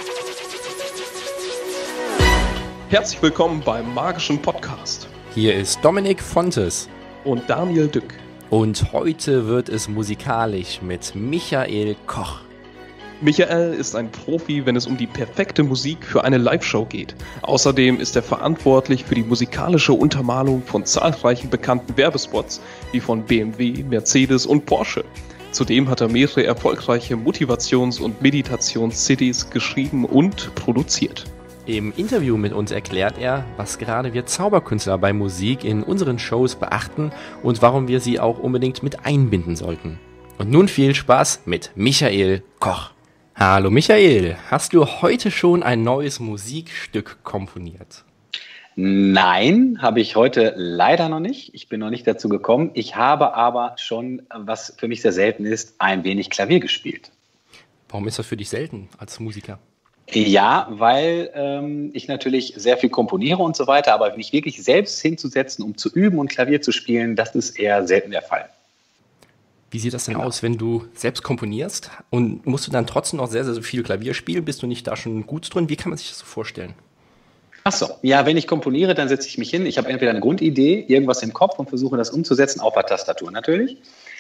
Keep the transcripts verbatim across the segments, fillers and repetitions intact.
Herzlich willkommen beim Magischen Podcast. Hier ist Dominik Fontes und Daniel Dück. Und heute wird es musikalisch mit Michael Koch. Michael ist ein Profi, wenn es um die perfekte Musik für eine Live-Show geht. Außerdem ist er verantwortlich für die musikalische Untermalung von zahlreichen bekannten Werbespots, wie von B M W, Mercedes und Porsche. Zudem hat er mehrere erfolgreiche Motivations- und Meditations-C Ds geschrieben und produziert. Im Interview mit uns erklärt er, was gerade wir Zauberkünstler bei Musik in unseren Shows beachten und warum wir sie auch unbedingt mit einbinden sollten. Und nun viel Spaß mit Michael Koch. Hallo Michael, hast du heute schon ein neues Musikstück komponiert? Nein, habe ich heute leider noch nicht. Ich bin noch nicht dazu gekommen. Ich habe aber schon, was für mich sehr selten ist, ein wenig Klavier gespielt. Warum ist das für dich selten als Musiker? Ja, weil ähm, ich natürlich sehr viel komponiere und so weiter, aber mich wirklich selbst hinzusetzen, um zu üben und Klavier zu spielen, das ist eher selten der Fall. Wie sieht das denn Genau. aus, wenn du selbst komponierst und musst du dann trotzdem noch sehr, sehr viel Klavier spielen? Bist du nicht da schon gut drin? Wie kann man sich das so vorstellen? Ach so, ja, wenn ich komponiere, dann setze ich mich hin. Ich habe entweder eine Grundidee, irgendwas im Kopf und versuche das umzusetzen, auf der Tastatur natürlich.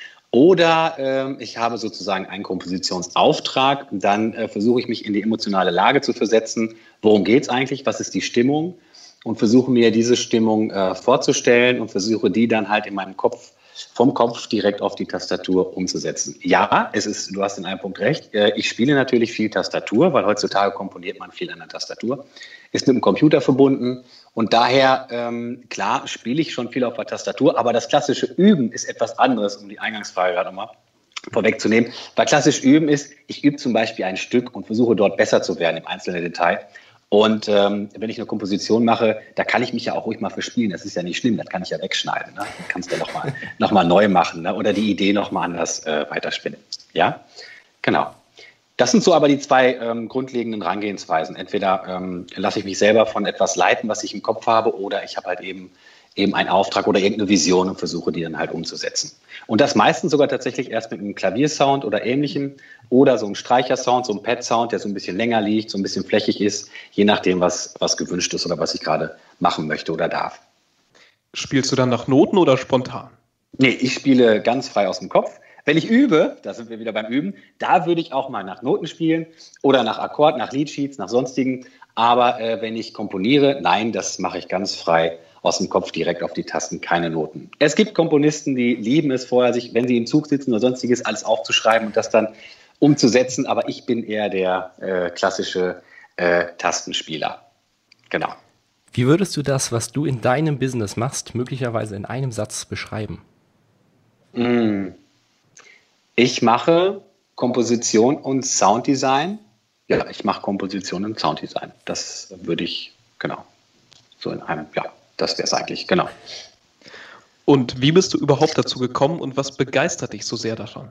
Oder ähm, ich habe sozusagen einen Kompositionsauftrag, dann äh, versuche ich mich in die emotionale Lage zu versetzen. Worum geht es eigentlich? Was ist die Stimmung? Und versuche mir diese Stimmung äh, vorzustellen und versuche die dann halt in meinem Kopf, vom Kopf direkt auf die Tastatur umzusetzen. Ja, es ist, du hast in einem Punkt recht. Äh, ich spiele natürlich viel Tastatur, weil heutzutage komponiert man viel an der Tastatur. Ist mit dem Computer verbunden. Und daher, ähm, klar, spiele ich schon viel auf der Tastatur, aber das klassische Üben ist etwas anderes, um die Eingangsfrage gerade nochmal vorwegzunehmen. Weil klassisch Üben ist, ich übe zum Beispiel ein Stück und versuche dort besser zu werden im einzelnen Detail. Und ähm, wenn ich eine Komposition mache, da kann ich mich ja auch ruhig mal verspielen. Das ist ja nicht schlimm, das kann ich ja wegschneiden. Ne? Dann kannst du ja nochmal noch mal neu machen, ne? Oder die Idee nochmal anders äh, weiterspinnen. Ja, genau. Das sind so aber die zwei ähm, grundlegenden Herangehensweisen. Entweder ähm, lasse ich mich selber von etwas leiten, was ich im Kopf habe, oder ich habe halt eben, eben einen Auftrag oder irgendeine Vision und versuche die dann halt umzusetzen. Und das meistens sogar tatsächlich erst mit einem Klaviersound oder ähnlichem oder so einem Streichersound, so einem Pad-Sound, der so ein bisschen länger liegt, so ein bisschen flächig ist, je nachdem, was, was gewünscht ist oder was ich gerade machen möchte oder darf. Spielst du dann nach Noten oder spontan? Nee, ich spiele ganz frei aus dem Kopf. Wenn ich übe, da sind wir wieder beim Üben, da würde ich auch mal nach Noten spielen oder nach Akkord, nach Liedsheets, nach sonstigen. Aber äh, wenn ich komponiere, nein, das mache ich ganz frei aus dem Kopf direkt auf die Tasten, keine Noten. Es gibt Komponisten, die lieben es vorher, sich, wenn sie im Zug sitzen oder sonstiges, alles aufzuschreiben und das dann umzusetzen. Aber ich bin eher der äh, klassische äh, Tastenspieler. Genau. Wie würdest du das, was du in deinem Business machst, möglicherweise in einem Satz beschreiben? Mm. Ich mache Komposition und Sounddesign. Ja, ich mache Komposition und Sounddesign. Das würde ich, genau, so in einem, ja, das wäre es eigentlich, genau. Und wie bist du überhaupt dazu gekommen und was begeistert dich so sehr daran?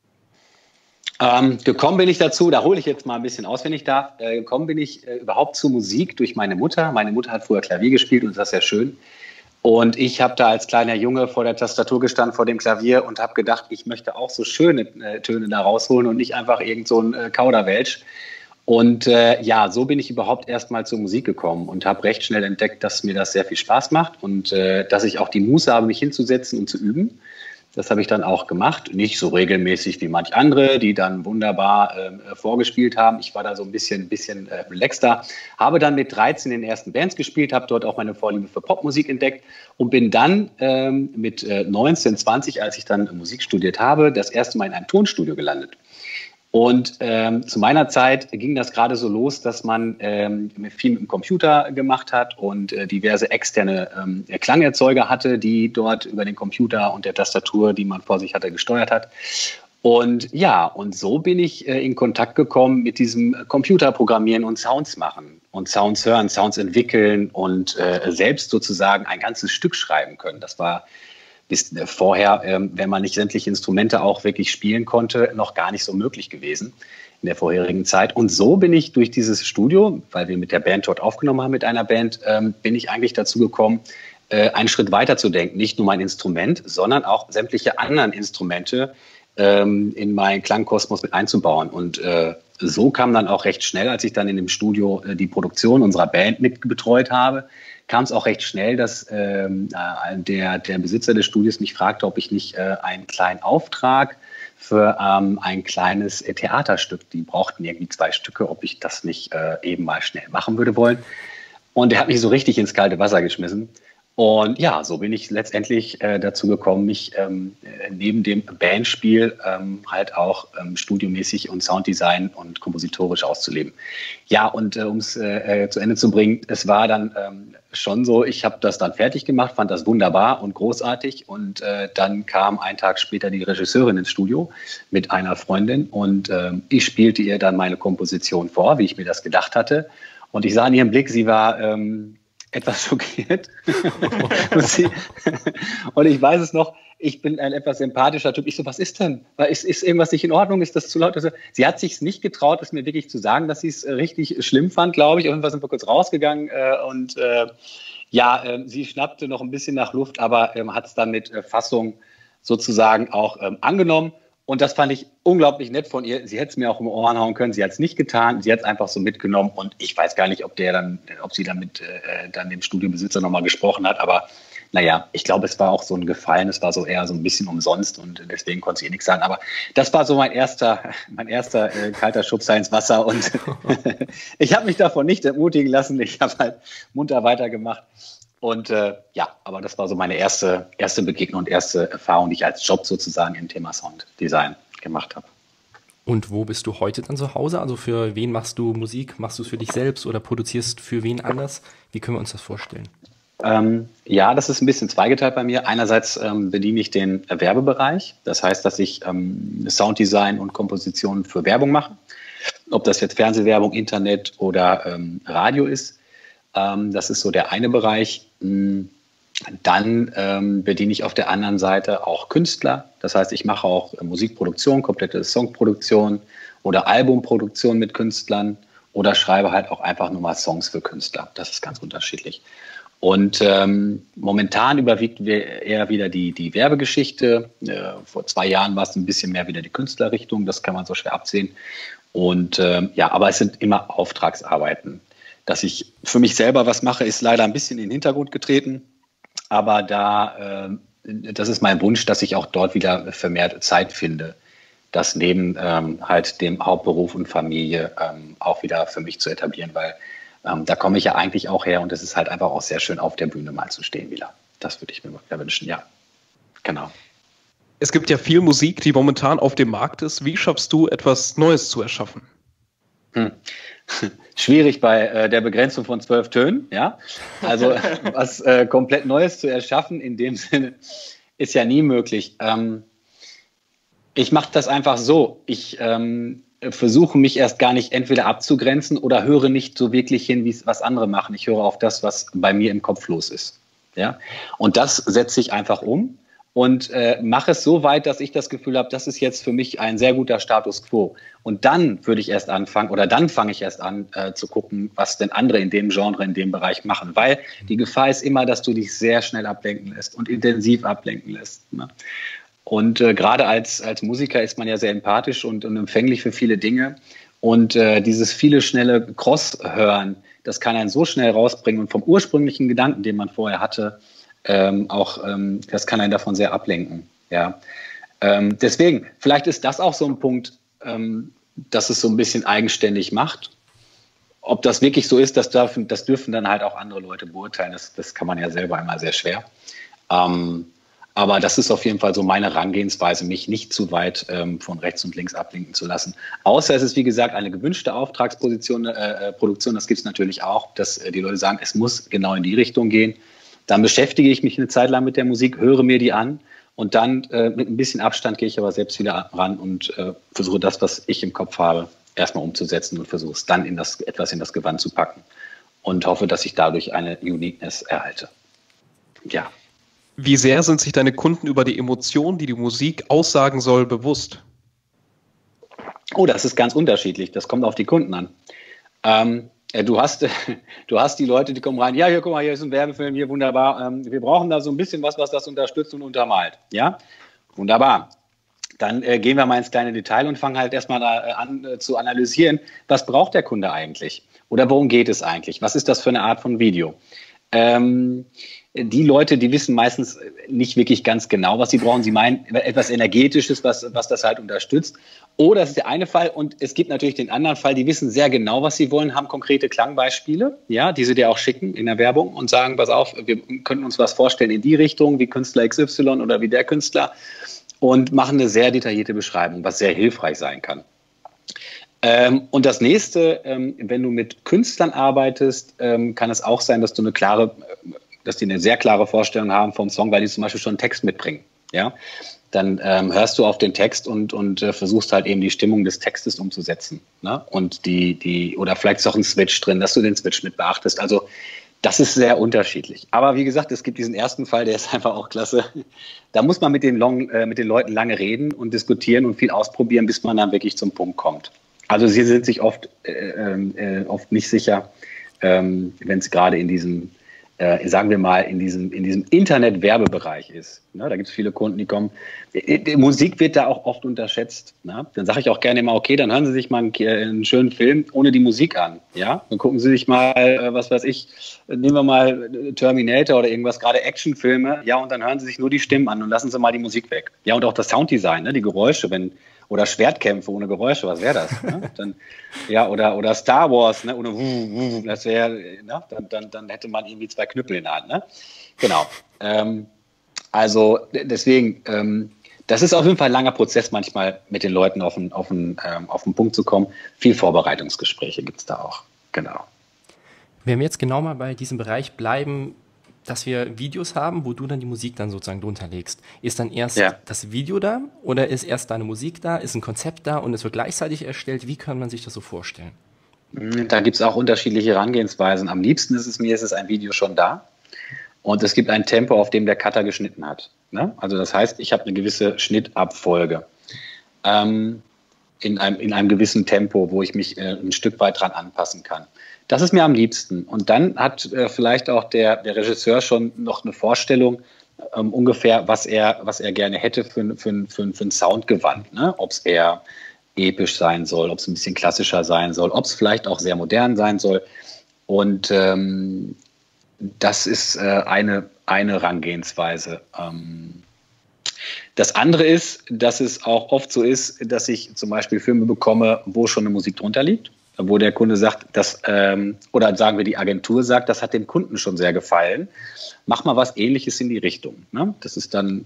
Ähm, gekommen bin ich dazu, da hole ich jetzt mal ein bisschen aus, wenn ich darf. Äh, gekommen bin ich äh, überhaupt zur Musik durch meine Mutter. Meine Mutter hat früher Klavier gespielt und das ist sehr schön. Und ich habe da als kleiner Junge vor der Tastatur gestanden, vor dem Klavier und habe gedacht, ich möchte auch so schöne äh, Töne da rausholen und nicht einfach irgend so ein äh, Kauderwelsch. Und äh, ja, so bin ich überhaupt erst mal zur Musik gekommen und habe recht schnell entdeckt, dass mir das sehr viel Spaß macht und äh, dass ich auch die Muße habe, mich hinzusetzen und zu üben. Das habe ich dann auch gemacht. Nicht so regelmäßig wie manch andere, die dann wunderbar äh, vorgespielt haben. Ich war da so ein bisschen, bisschen äh, relaxter. Habe dann mit dreizehn in den ersten Bands gespielt, habe dort auch meine Vorliebe für Popmusik entdeckt und bin dann ähm, mit äh, neunzehn, zwanzig, als ich dann Musik studiert habe, das erste Mal in einem Tonstudio gelandet. Und ähm, zu meiner Zeit ging das gerade so los, dass man ähm, viel mit dem Computer gemacht hat und äh, diverse externe ähm, Klangerzeuger hatte, die dort über den Computer und der Tastatur, die man vor sich hatte, gesteuert hat. Und ja, und so bin ich äh, in Kontakt gekommen mit diesem Computerprogrammieren und Sounds machen und Sounds hören, Sounds entwickeln und äh, selbst sozusagen ein ganzes Stück schreiben können. Das war bis vorher, ähm, wenn man nicht sämtliche Instrumente auch wirklich spielen konnte, noch gar nicht so möglich gewesen in der vorherigen Zeit. Und so bin ich durch dieses Studio, weil wir mit der Band dort aufgenommen haben, mit einer Band, ähm, bin ich eigentlich dazu gekommen, äh, einen Schritt weiter zu denken. Nicht nur mein Instrument, sondern auch sämtliche anderen Instrumente ähm, in meinen Klangkosmos mit einzubauen. Und äh, so kam dann auch recht schnell, als ich dann in dem Studio äh, die Produktion unserer Band mitbetreut habe, kam es auch recht schnell, dass ähm, äh, der, der Besitzer des Studios mich fragte, ob ich nicht äh, einen kleinen Auftrag für ähm, ein kleines äh, Theaterstück, die brauchten irgendwie zwei Stücke, ob ich das nicht äh, eben mal schnell machen würde wollen. Und der hat mich so richtig ins kalte Wasser geschmissen. Und ja, so bin ich letztendlich äh, dazu gekommen, mich ähm, neben dem Bandspiel ähm, halt auch ähm, studiomäßig und Sounddesign und kompositorisch auszuleben. Ja, und äh, um es äh, zu Ende zu bringen, es war dann ähm, schon so, ich habe das dann fertig gemacht, fand das wunderbar und großartig. Und äh, dann kam einen Tag später die Regisseurin ins Studio mit einer Freundin und äh, ich spielte ihr dann meine Komposition vor, wie ich mir das gedacht hatte. Und ich sah in ihrem Blick, sie war ähm, etwas schockiert. und, sie, und ich weiß es noch, ich bin ein etwas empathischer Typ. Ich so, was ist denn? Ist, ist irgendwas nicht in Ordnung? Ist das zu laut? Also, sie hat sich nicht getraut, es mir wirklich zu sagen, dass sie es richtig schlimm fand, glaube ich. Irgendwann sind wir kurz rausgegangen äh, und äh, ja, äh, sie schnappte noch ein bisschen nach Luft, aber ähm, hat es dann mit äh, Fassung sozusagen auch ähm, angenommen. Und das fand ich unglaublich nett von ihr. Sie hätte es mir auch um Ohren hauen können. Sie hat es nicht getan. Sie hat es einfach so mitgenommen. Und ich weiß gar nicht, ob der dann, ob sie dann mit äh, dann dem Studiobesitzer nochmal gesprochen hat. Aber naja, ich glaube, es war auch so ein Gefallen. Es war so eher so ein bisschen umsonst und deswegen konnte sie eh nichts sagen. Aber das war so mein erster, mein erster äh, kalter Schubser ins Wasser. Und ich habe mich davon nicht entmutigen lassen. Ich habe halt munter weitergemacht. Und äh, ja, aber das war so meine erste, erste Begegnung und erste Erfahrung, die ich als Job sozusagen im Thema Sounddesign gemacht habe. Und wo bist du heute dann zu Hause? Also für wen machst du Musik? Machst du es für dich selbst oder produzierst für wen anders? Wie können wir uns das vorstellen? Ähm, ja, das ist ein bisschen zweigeteilt bei mir. Einerseits ähm, bediene ich den Werbebereich. Das heißt, dass ich ähm, Sounddesign und Komposition für Werbung mache. Ob das jetzt Fernsehwerbung, Internet oder ähm, Radio ist. Ähm, das ist so der eine Bereich. Dann ähm, bediene ich auf der anderen Seite auch Künstler. Das heißt, ich mache auch äh, Musikproduktion, komplette Songproduktion oder Albumproduktion mit Künstlern oder schreibe halt auch einfach nur mal Songs für Künstler. Das ist ganz unterschiedlich. Und ähm, momentan überwiegt eher wieder die, die Werbegeschichte. Äh, vor zwei Jahren war es ein bisschen mehr wieder die Künstlerrichtung. Das kann man so schwer absehen. Und ähm, ja, aber es sind immer Auftragsarbeiten. Dass ich für mich selber was mache, ist leider ein bisschen in den Hintergrund getreten. Aber da, äh, das ist mein Wunsch, dass ich auch dort wieder vermehrt Zeit finde, das neben ähm, halt dem Hauptberuf und Familie ähm, auch wieder für mich zu etablieren, weil ähm, da komme ich ja eigentlich auch her und es ist halt einfach auch sehr schön, auf der Bühne mal zu stehen wieder. Das würde ich mir wünschen, ja. Genau. Es gibt ja viel Musik, die momentan auf dem Markt ist. Wie schaffst du, etwas Neues zu erschaffen? Hm. Schwierig bei äh, der Begrenzung von zwölf Tönen, ja. Also was äh, komplett Neues zu erschaffen, in dem Sinne, ist ja nie möglich. Ähm, ich mache das einfach so. Ich ähm, versuche mich erst gar nicht entweder abzugrenzen oder höre nicht so wirklich hin, wie es was andere machen. Ich höre auf das, was bei mir im Kopf los ist. Ja? Und das setze ich einfach um. Und äh, mache es so weit, dass ich das Gefühl habe, das ist jetzt für mich ein sehr guter Status quo. Und dann würde ich erst anfangen, oder dann fange ich erst an äh, zu gucken, was denn andere in dem Genre, in dem Bereich machen. Weil die Gefahr ist immer, dass du dich sehr schnell ablenken lässt und intensiv ablenken lässt. Ne? Und äh, gerade als, als Musiker ist man ja sehr empathisch und, und empfänglich für viele Dinge. Und äh, dieses viele schnelle Cross-Hören, das kann einen so schnell rausbringen und vom ursprünglichen Gedanken, den man vorher hatte, Ähm, auch ähm, das kann einen davon sehr ablenken. Ja. Ähm, deswegen, vielleicht ist das auch so ein Punkt, ähm, dass es so ein bisschen eigenständig macht. Ob das wirklich so ist, das dürfen, das dürfen dann halt auch andere Leute beurteilen. Das, das kann man ja selber immer sehr schwer. Ähm, aber das ist auf jeden Fall so meine Herangehensweise, mich nicht zu weit ähm, von rechts und links ablenken zu lassen. Außer es ist, wie gesagt, eine gewünschte Auftragsposition, äh, Produktion. Das gibt es natürlich auch, dass äh, die Leute sagen, es muss genau in die Richtung gehen. Dann beschäftige ich mich eine Zeit lang mit der Musik, höre mir die an und dann äh, mit ein bisschen Abstand gehe ich aber selbst wieder ran und äh, versuche das, was ich im Kopf habe, erstmal umzusetzen und versuche es dann in das, etwas in das Gewand zu packen und hoffe, dass ich dadurch eine Uniqueness erhalte. Ja. Wie sehr sind sich deine Kunden über die Emotionen, die die Musik aussagen soll, bewusst? Oh, das ist ganz unterschiedlich. Das kommt auf die Kunden an. Ähm, Du hast, du hast die Leute, die kommen rein, ja, hier, guck mal, hier ist ein Werbefilm, hier, wunderbar. Ähm, wir brauchen da so ein bisschen was, was das unterstützt und untermalt. Ja, wunderbar. dann äh, gehen wir mal ins kleine Detail und fangen halt erstmal äh, an äh, zu analysieren, was braucht der Kunde eigentlich? Oder worum geht es eigentlich? Was ist das für eine Art von Video? Ähm, die Leute, die wissen meistens nicht wirklich ganz genau, was sie brauchen. Sie meinen etwas Energetisches, was, was das halt unterstützt. Oder das ist der eine Fall. Und es gibt natürlich den anderen Fall, die wissen sehr genau, was sie wollen, haben konkrete Klangbeispiele, ja, die sie dir auch schicken in der Werbung und sagen, pass auf, wir könnten uns was vorstellen in die Richtung, wie Künstler X Y oder wie der Künstler, und machen eine sehr detaillierte Beschreibung, was sehr hilfreich sein kann. Ähm, und das nächste, ähm, wenn du mit Künstlern arbeitest, ähm, kann es auch sein, dass du eine klare, dass die eine sehr klare Vorstellung haben vom Song, weil die zum Beispiel schon einen Text mitbringen. Ja? Dann ähm, hörst du auf den Text und, und äh, versuchst halt eben die Stimmung des Textes umzusetzen. Ne? Und die, die, oder vielleicht ist auch ein Switch drin, dass du den Switch mit beachtest. Also das ist sehr unterschiedlich. Aber wie gesagt, es gibt diesen ersten Fall, der ist einfach auch klasse. Da muss man mit den, Long, äh, mit den Leuten lange reden und diskutieren und viel ausprobieren, bis man dann wirklich zum Punkt kommt. Also sie sind sich oft, äh, äh, oft nicht sicher, ähm, wenn es gerade in diesem, äh, sagen wir mal, in diesem, in diesem Internet-Werbebereich ist. Ne? Da gibt es viele Kunden, die kommen. Die, die Musik wird da auch oft unterschätzt. Ne? Dann sage ich auch gerne immer, okay, dann hören Sie sich mal einen, einen schönen Film ohne die Musik an. Ja? Dann gucken Sie sich mal, äh, was weiß ich, nehmen wir mal Terminator oder irgendwas, gerade Actionfilme. Ja, und dann hören Sie sich nur die Stimmen an und lassen Sie mal die Musik weg. Ja, und auch das Sounddesign, ne? Die Geräusche, wenn oder Schwertkämpfe ohne Geräusche, was wäre das? Ne? Dann, ja, oder, oder Star Wars, ne? Ohne Wuh, Wuh, das wäre, ne? dann, dann, dann hätte man irgendwie zwei Knüppel in der Hand. Ne? Genau. Ähm, also deswegen, ähm, das ist auf jeden Fall ein langer Prozess, manchmal mit den Leuten auf den, auf den, ähm, auf den Punkt zu kommen. Viel Vorbereitungsgespräche gibt es da auch. Genau. Wenn wir jetzt genau mal bei diesem Bereich bleiben, dass wir Videos haben, wo du dann die Musik dann sozusagen drunter legst. Ist dann erst ja. das Video da oder ist erst deine Musik da, ist ein Konzept da und es wird gleichzeitig erstellt? Wie kann man sich das so vorstellen? Da gibt es auch unterschiedliche Herangehensweisen. Am liebsten ist es mir, ist es ein Video schon da und es gibt ein Tempo, auf dem der Cutter geschnitten hat. Ne? Also das heißt, ich habe eine gewisse Schnittabfolge ähm, in, einem, in einem gewissen Tempo, wo ich mich äh, ein Stück weit dran anpassen kann. Das ist mir am liebsten. Und dann hat äh, vielleicht auch der, der Regisseur schon noch eine Vorstellung ähm, ungefähr, was er, was er gerne hätte für, für, für, für ein Soundgewand. Ne? Ob es eher episch sein soll, ob es ein bisschen klassischer sein soll, ob es vielleicht auch sehr modern sein soll. Und ähm, das ist äh, eine, eine Herangehensweise. Ähm, das andere ist, dass es auch oft so ist, dass ich zum Beispiel Filme bekomme, wo schon eine Musik drunter liegt, wo der Kunde sagt, das, ähm, oder sagen wir die Agentur sagt, das hat dem Kunden schon sehr gefallen. Mach mal was Ähnliches in die Richtung. Ne? Das ist dann,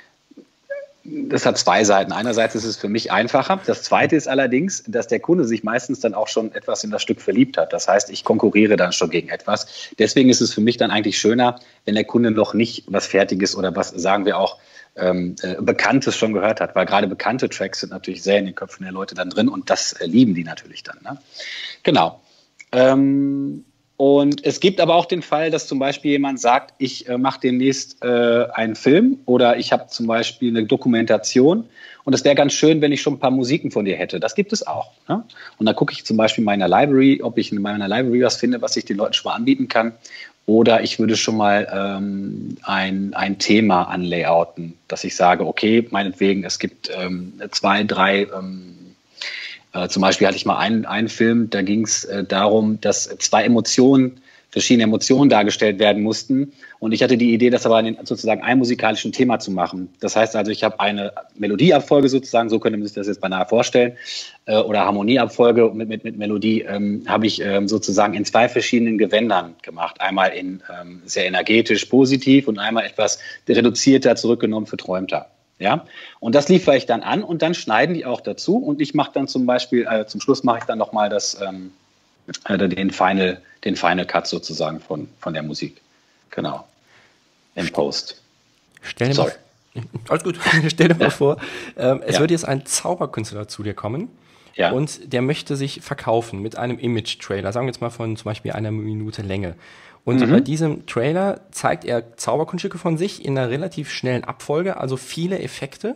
das hat zwei Seiten. Einerseits ist es für mich einfacher. Das Zweite ist allerdings, dass der Kunde sich meistens dann auch schon etwas in das Stück verliebt hat. Das heißt, ich konkurriere dann schon gegen etwas. Deswegen ist es für mich dann eigentlich schöner, wenn der Kunde noch nicht was Fertiges oder was, sagen wir auch, Ähm, äh, Bekanntes schon gehört hat, weil gerade bekannte Tracks sind natürlich sehr in den Köpfen der Leute dann drin und das äh, lieben die natürlich dann. Ne? Genau. Ähm, und es gibt aber auch den Fall, dass zum Beispiel jemand sagt, ich äh, mache demnächst äh, einen Film oder ich habe zum Beispiel eine Dokumentation und es wäre ganz schön, wenn ich schon ein paar Musiken von dir hätte. Das gibt es auch. Ne? Und dann gucke ich zum Beispiel in meiner Library, ob ich in meiner Library was finde, was ich den Leuten schon mal anbieten kann. Oder ich würde schon mal ähm, ein, ein Thema anlayouten, dass ich sage, okay, meinetwegen, es gibt ähm, zwei, drei, ähm, äh, zum Beispiel hatte ich mal einen, einen Film, da ging es äh, darum, dass zwei Emotionen, verschiedene Emotionen dargestellt werden mussten. Und ich hatte die Idee, das aber in den, sozusagen ein musikalischen Thema zu machen. Das heißt also, ich habe eine Melodieabfolge sozusagen, so könnte man sich das jetzt beinahe vorstellen, äh, oder Harmonieabfolge mit, mit, mit Melodie, ähm, habe ich ähm, sozusagen in zwei verschiedenen Gewändern gemacht. Einmal in ähm, sehr energetisch positiv und einmal etwas reduzierter, zurückgenommen, verträumter. Ja? Und das liefere ich dann an und dann schneiden die auch dazu. Und ich mache dann zum Beispiel, äh, zum Schluss mache ich dann nochmal das, ähm, äh, den Final, den Final Cut sozusagen von, von der Musik. Genau. Im Post. Stell dir Sorry. Mal, alles gut. Stell dir mal ja. vor, ähm, es ja. wird jetzt ein Zauberkünstler zu dir kommen ja. und der möchte sich verkaufen mit einem Image-Trailer, sagen wir jetzt mal von zum Beispiel einer Minute Länge. Und mhm. bei diesem Trailer zeigt er Zauberkunststücke von sich in einer relativ schnellen Abfolge, also viele Effekte.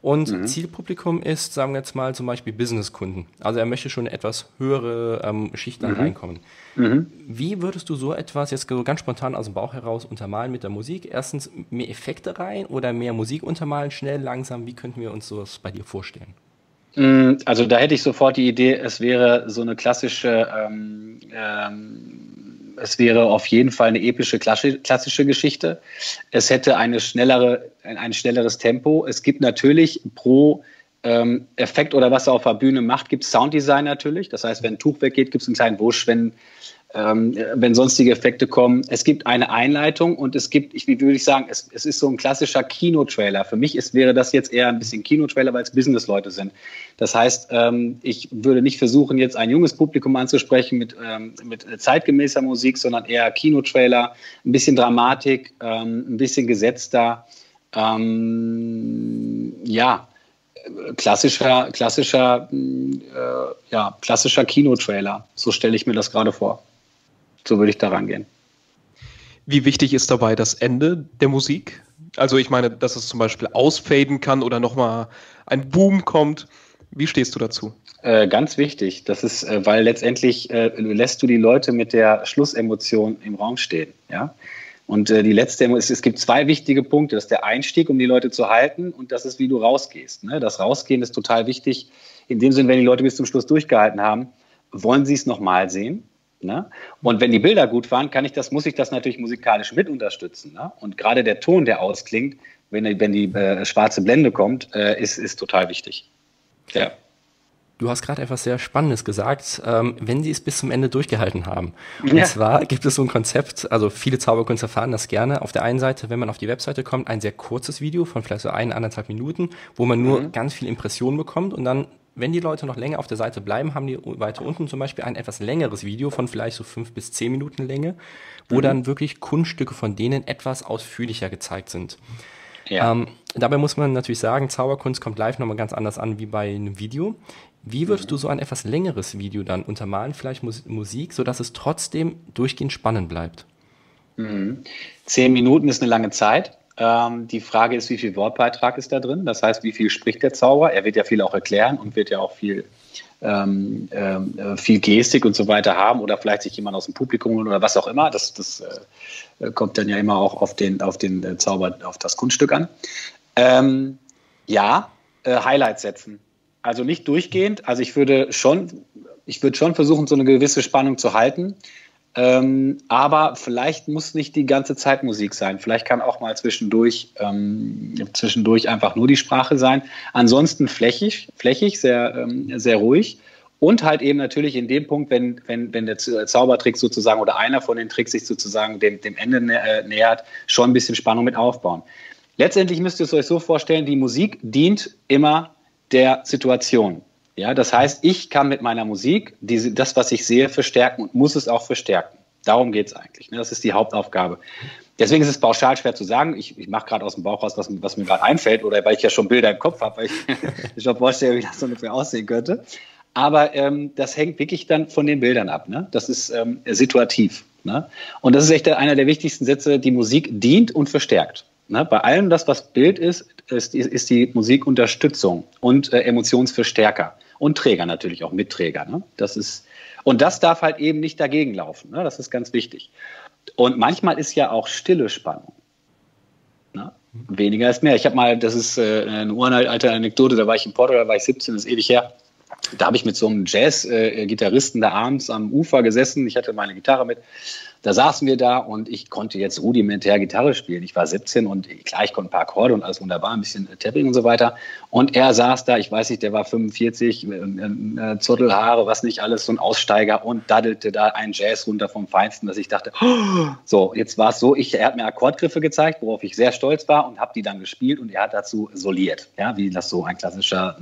Und Mhm. Zielpublikum ist, sagen wir jetzt mal, zum Beispiel Businesskunden. Also er möchte schon eine etwas höhere ähm, Schicht an Mhm. Einkommen. Mhm. Wie würdest du so etwas jetzt so ganz spontan aus dem Bauch heraus untermalen mit der Musik? Erstens mehr Effekte rein oder mehr Musik untermalen, schnell, langsam? Wie könnten wir uns sowas bei dir vorstellen? Mm, Also da hätte ich sofort die Idee, es wäre so eine klassische, ähm, ähm, es wäre auf jeden Fall eine epische klassi- klassische Geschichte. Es hätte eine schnellere, ein, ein schnelleres Tempo. Es gibt natürlich pro ähm, Effekt oder was er auf der Bühne macht, gibt es Sounddesign natürlich. Das heißt, wenn ein Tuch weggeht, gibt es einen kleinen Wusch. Wenn ähm, wenn sonstige Effekte kommen. Es gibt eine Einleitung und es gibt, ich, wie würde ich sagen, es, es ist so ein klassischer Kinotrailer. Für mich ist, wäre das jetzt eher ein bisschen Kinotrailer, weil es Businessleute sind. Das heißt, ähm, ich würde nicht versuchen, jetzt ein junges Publikum anzusprechen mit, ähm, mit zeitgemäßer Musik, sondern eher Kinotrailer, ein bisschen Dramatik, ähm, ein bisschen gesetzter. Ähm, ja, klassischer, klassischer, äh, ja, klassischer Kinotrailer. So stelle ich mir das gerade vor. So würde ich da rangehen. Wie wichtig ist dabei das Ende der Musik? Also ich meine, dass es zum Beispiel ausfaden kann oder nochmal ein Boom kommt. Wie stehst du dazu? Äh, ganz wichtig. Das ist, äh, weil letztendlich äh, lässt du die Leute mit der Schlussemotion im Raum stehen. Ja? Und äh, die letzte, es, es gibt zwei wichtige Punkte. Das ist der Einstieg, um die Leute zu halten, und das ist, wie du rausgehst. Ne? Das Rausgehen ist total wichtig. In dem Sinn, wenn die Leute bis zum Schluss durchgehalten haben, wollen sie es nochmal sehen. Ne? Und wenn die Bilder gut waren, kann ich das, muss ich das natürlich musikalisch mit unterstützen. Ne? Und gerade der Ton, der ausklingt, wenn die, wenn die äh, schwarze Blende kommt, äh, ist, ist total wichtig. Ja. Du hast gerade etwas sehr Spannendes gesagt, ähm, wenn sie es bis zum Ende durchgehalten haben. Und Ja. zwar gibt es so ein Konzept, also viele Zauberkünstler fahren das gerne. Auf der einen Seite, wenn man auf die Webseite kommt, ein sehr kurzes Video von vielleicht so ein, anderthalb Minuten, wo man nur Mhm. ganz viel Impressionen bekommt, und dann, wenn die Leute noch länger auf der Seite bleiben, haben die weiter unten zum Beispiel ein etwas längeres Video von vielleicht so fünf bis zehn Minuten Länge, wo Mhm. dann wirklich Kunststücke von denen etwas ausführlicher gezeigt sind. Ja. Ähm, dabei muss man natürlich sagen, Zauberkunst kommt live nochmal ganz anders an wie bei einem Video. Wie würdest Mhm. du so ein etwas längeres Video dann untermalen, vielleicht Mus Musik, sodass es trotzdem durchgehend spannend bleibt? Mhm. Zehn Minuten ist eine lange Zeit. Ähm, die Frage ist, wie viel Wortbeitrag ist da drin? Das heißt, wie viel spricht der Zauberer? Er wird ja viel auch erklären und wird ja auch viel, ähm, ähm, äh, viel Gestik und so weiter haben, oder vielleicht sich jemand aus dem Publikum holen oder was auch immer. Das, das äh, kommt dann ja immer auch auf den, auf den äh, Zauber, auf das Kunststück an. Ähm, ja, äh, Highlights setzen. Also nicht durchgehend. Also ich würde schon, ich würde schon versuchen, so eine gewisse Spannung zu halten. Ähm, aber vielleicht muss nicht die ganze Zeit Musik sein. Vielleicht kann auch mal zwischendurch, ähm, zwischendurch einfach nur die Sprache sein. Ansonsten flächig, flächig, sehr, ähm, sehr ruhig. Und halt eben natürlich in dem Punkt, wenn, wenn, wenn der Zaubertrick sozusagen oder einer von den Tricks sich sozusagen dem, dem Ende nä äh, nähert, schon ein bisschen Spannung mit aufbauen. Letztendlich müsst ihr es euch so vorstellen, die Musik dient immer der Situation. Ja, das heißt, ich kann mit meiner Musik diese, das, was ich sehe, verstärken und muss es auch verstärken. Darum geht es eigentlich. Ne? Das ist die Hauptaufgabe. Deswegen ist es pauschal schwer zu sagen. Ich, ich mache gerade aus dem Bauch raus, was, was mir gerade einfällt, oder weil ich ja schon Bilder im Kopf habe, weil ich mir schon vorstelle, wie das so ungefähr aussehen könnte. Aber ähm, das hängt wirklich dann von den Bildern ab. Ne? Das ist ähm, situativ. Ne? Und das ist echt einer der wichtigsten Sätze: Die Musik dient und verstärkt. Ne? Bei allem das, was Bild ist, ist, ist die Musik Unterstützung und äh, Emotionsverstärker. Und Träger natürlich, auch Mitträger. Ne? Das ist, und das darf halt eben nicht dagegen laufen. Ne? Das ist ganz wichtig. Und manchmal ist ja auch stille Spannung. Ne? Weniger ist mehr. Ich habe mal, das ist äh, eine uralte Anekdote, da war ich in Portugal, da war ich siebzehn, das ist ewig her. Da habe ich mit so einem Jazz-Gitarristen da abends am Ufer gesessen. Ich hatte meine Gitarre mit. Da saßen wir da und ich konnte jetzt rudimentär Gitarre spielen. Ich war siebzehn und klar, ich konnte ein paar Akkorde und alles wunderbar, ein bisschen Tapping und so weiter. Und er saß da, ich weiß nicht, der war fünfundvierzig, äh, Zottelhaare, was nicht alles, so ein Aussteiger, und daddelte da einen Jazz runter vom Feinsten, dass ich dachte, oh, so, jetzt war es so, ich, er hat mir Akkordgriffe gezeigt, worauf ich sehr stolz war, und habe die dann gespielt, und er hat dazu soliert, ja, wie das so ein klassischer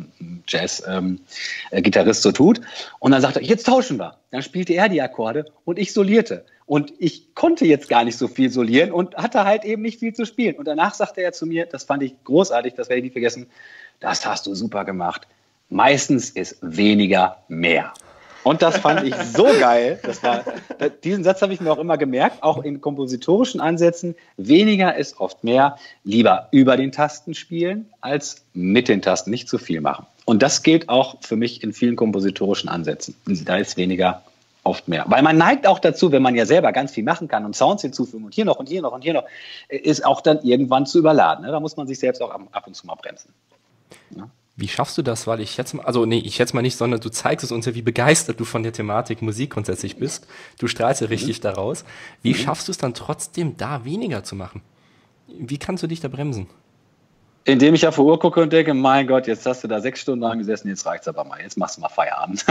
Jazz-Gitarrist ähm, so tut. Und dann sagte er, jetzt tauschen wir. Dann spielte er die Akkorde und ich solierte. Und ich konnte jetzt gar nicht so viel solieren und hatte halt eben nicht viel zu spielen. Und danach sagte er zu mir, das fand ich großartig, das werde ich nie vergessen: Das hast du super gemacht. Meistens ist weniger mehr. Und das fand ich so geil. Das war, diesen Satz habe ich mir auch immer gemerkt, auch in kompositorischen Ansätzen. Weniger ist oft mehr. Lieber über den Tasten spielen, als mit den Tasten. Nicht zu viel machen. Und das gilt auch für mich in vielen kompositorischen Ansätzen. Da ist weniger oft mehr. Weil man neigt auch dazu, wenn man ja selber ganz viel machen kann und Sounds hinzufügen und hier noch und hier noch und hier noch, ist auch dann irgendwann zu überladen. Da muss man sich selbst auch ab und zu mal bremsen. Ja. Wie schaffst du das? Weil ich schätze mal, also nee, ich schätze mal nicht, sondern du zeigst es uns ja, wie begeistert du von der Thematik Musik grundsätzlich bist. Du strahlst ja richtig mhm. daraus. Wie mhm. schaffst du es dann trotzdem, da weniger zu machen? Wie kannst du dich da bremsen? Indem ich auf die Uhr gucke und denke, mein Gott, jetzt hast du da sechs Stunden angesessen, jetzt reicht's aber mal, jetzt machst du mal Feierabend.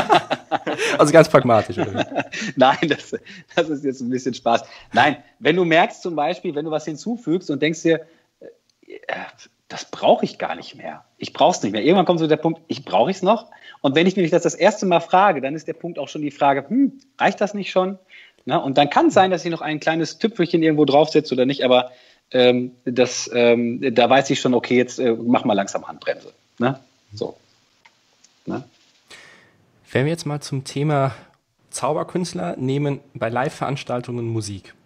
Also ganz pragmatisch, oder? Nein, das, das ist jetzt ein bisschen Spaß. Nein, wenn du merkst zum Beispiel, wenn du was hinzufügst und denkst dir, äh, das brauche ich gar nicht mehr. Ich brauche es nicht mehr. Irgendwann kommt so der Punkt, ich brauche es noch. Und wenn ich mich das das erste Mal frage, dann ist der Punkt auch schon die Frage, hm, reicht das nicht schon? Na, und dann kann es sein, dass ich noch ein kleines Tüpfelchen irgendwo draufsetze oder nicht, aber ähm, das, ähm, da weiß ich schon, okay, jetzt äh, mach mal langsam Handbremse. Ne? So. Ne? Wenn wir jetzt mal zum Thema Zauberkünstler nehmen, bei Live-Veranstaltungen Musik.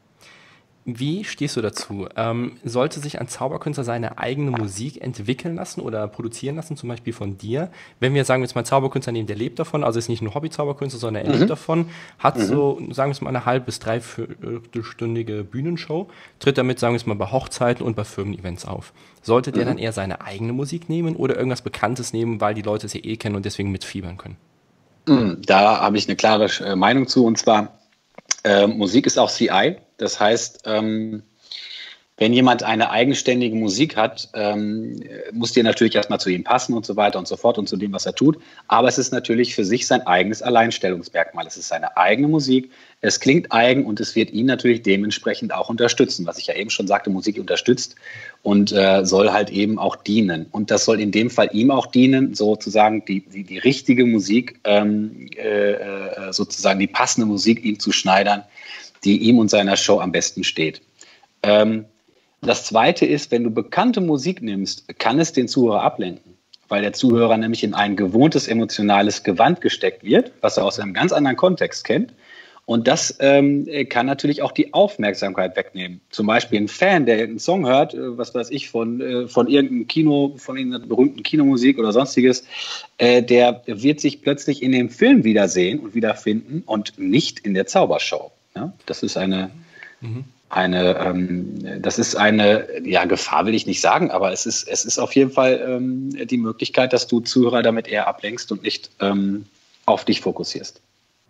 Wie stehst du dazu? Ähm, sollte sich ein Zauberkünstler seine eigene Musik entwickeln lassen oder produzieren lassen, zum Beispiel von dir? Wenn wir sagen, jetzt mal Zauberkünstler nehmen, der lebt davon, also ist nicht ein Hobby-Zauberkünstler, sondern er mhm. lebt davon, hat mhm. so, sagen wir es mal, eine halb- bis dreiviertelstündige Bühnenshow, tritt damit, sagen wir es mal, bei Hochzeiten und bei Firmen-Events auf. Sollte der mhm. dann eher seine eigene Musik nehmen oder irgendwas Bekanntes nehmen, weil die Leute es ja eh kennen und deswegen mitfiebern können? Mhm. Da habe ich eine klare äh, Meinung zu, und zwar äh, Musik ist auch C I. Das heißt, ähm, wenn jemand eine eigenständige Musik hat, ähm, muss die natürlich erstmal zu ihm passen und so weiter und so fort und zu dem, was er tut. Aber es ist natürlich für sich sein eigenes Alleinstellungsmerkmal. Es ist seine eigene Musik, es klingt eigen und es wird ihn natürlich dementsprechend auch unterstützen. Was ich ja eben schon sagte, Musik unterstützt und äh, soll halt eben auch dienen. Und das soll in dem Fall ihm auch dienen, sozusagen die, die, die richtige Musik, ähm, äh, sozusagen die passende Musik ihm zu schneidern, die ihm und seiner Show am besten steht. Ähm, das Zweite ist, wenn du bekannte Musik nimmst, kann es den Zuhörer ablenken, weil der Zuhörer nämlich in ein gewohntes emotionales Gewand gesteckt wird, was er aus einem ganz anderen Kontext kennt. Und das ähm, kann natürlich auch die Aufmerksamkeit wegnehmen. Zum Beispiel ein Fan, der einen Song hört, äh, was weiß ich, von, äh, von irgendeinem Kino, von irgendeiner berühmten Kinomusik oder sonstiges, äh, der wird sich plötzlich in dem Film wiedersehen und wiederfinden und nicht in der Zaubershow. Ja, das ist eine, mhm. eine, ähm, das ist eine, ja, Gefahr will ich nicht sagen, aber es ist, es ist auf jeden Fall ähm, die Möglichkeit, dass du Zuhörer damit eher ablenkst und nicht ähm, auf dich fokussierst.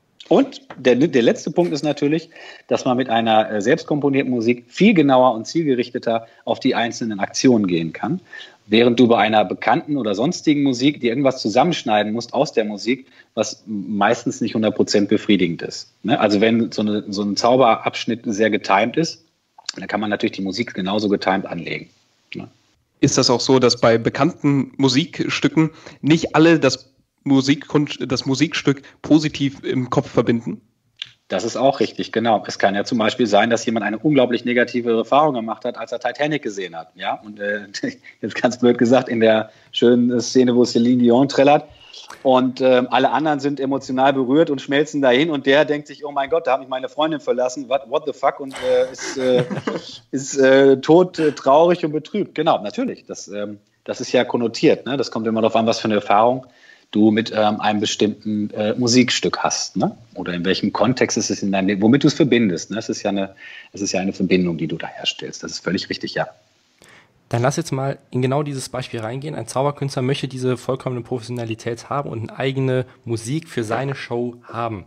Und der, der letzte Punkt ist natürlich, dass man mit einer äh, selbst komponierten Musik viel genauer und zielgerichteter auf die einzelnen Aktionen gehen kann. Während du bei einer bekannten oder sonstigen Musik dir irgendwas zusammenschneiden musst aus der Musik, was meistens nicht hundert Prozent befriedigend ist. Ne? Also wenn so, eine, so ein Zauberabschnitt sehr getimed ist, dann kann man natürlich die Musik genauso getimed anlegen. Ne? Ist das auch so, dass bei bekannten Musikstücken nicht alle das, Musik, das Musikstück positiv im Kopf verbinden? Das ist auch richtig, genau. Es kann ja zum Beispiel sein, dass jemand eine unglaublich negative Erfahrung gemacht hat, als er Titanic gesehen hat. Ja, und äh, jetzt ganz blöd gesagt, in der schönen Szene, wo Celine Dion trällert und äh, alle anderen sind emotional berührt und schmelzen dahin und der denkt sich, oh mein Gott, da habe ich meine Freundin verlassen, what, what the fuck, und äh, ist, äh, ist äh, tot, äh, traurig und betrübt. Genau, natürlich, das, ähm, das ist ja konnotiert. Ne? Das kommt immer darauf an, was für eine Erfahrung du mit ähm, einem bestimmten äh, Musikstück hast, ne? Oder in welchem Kontext ist es in deinem Leben, womit du es verbindest. Ne? Es ist ja eine, es ist ja eine Verbindung, die du da herstellst. Das ist völlig richtig, ja. Dann lass jetzt mal in genau dieses Beispiel reingehen. Ein Zauberkünstler möchte diese vollkommene Professionalität haben und eine eigene Musik für seine Show haben.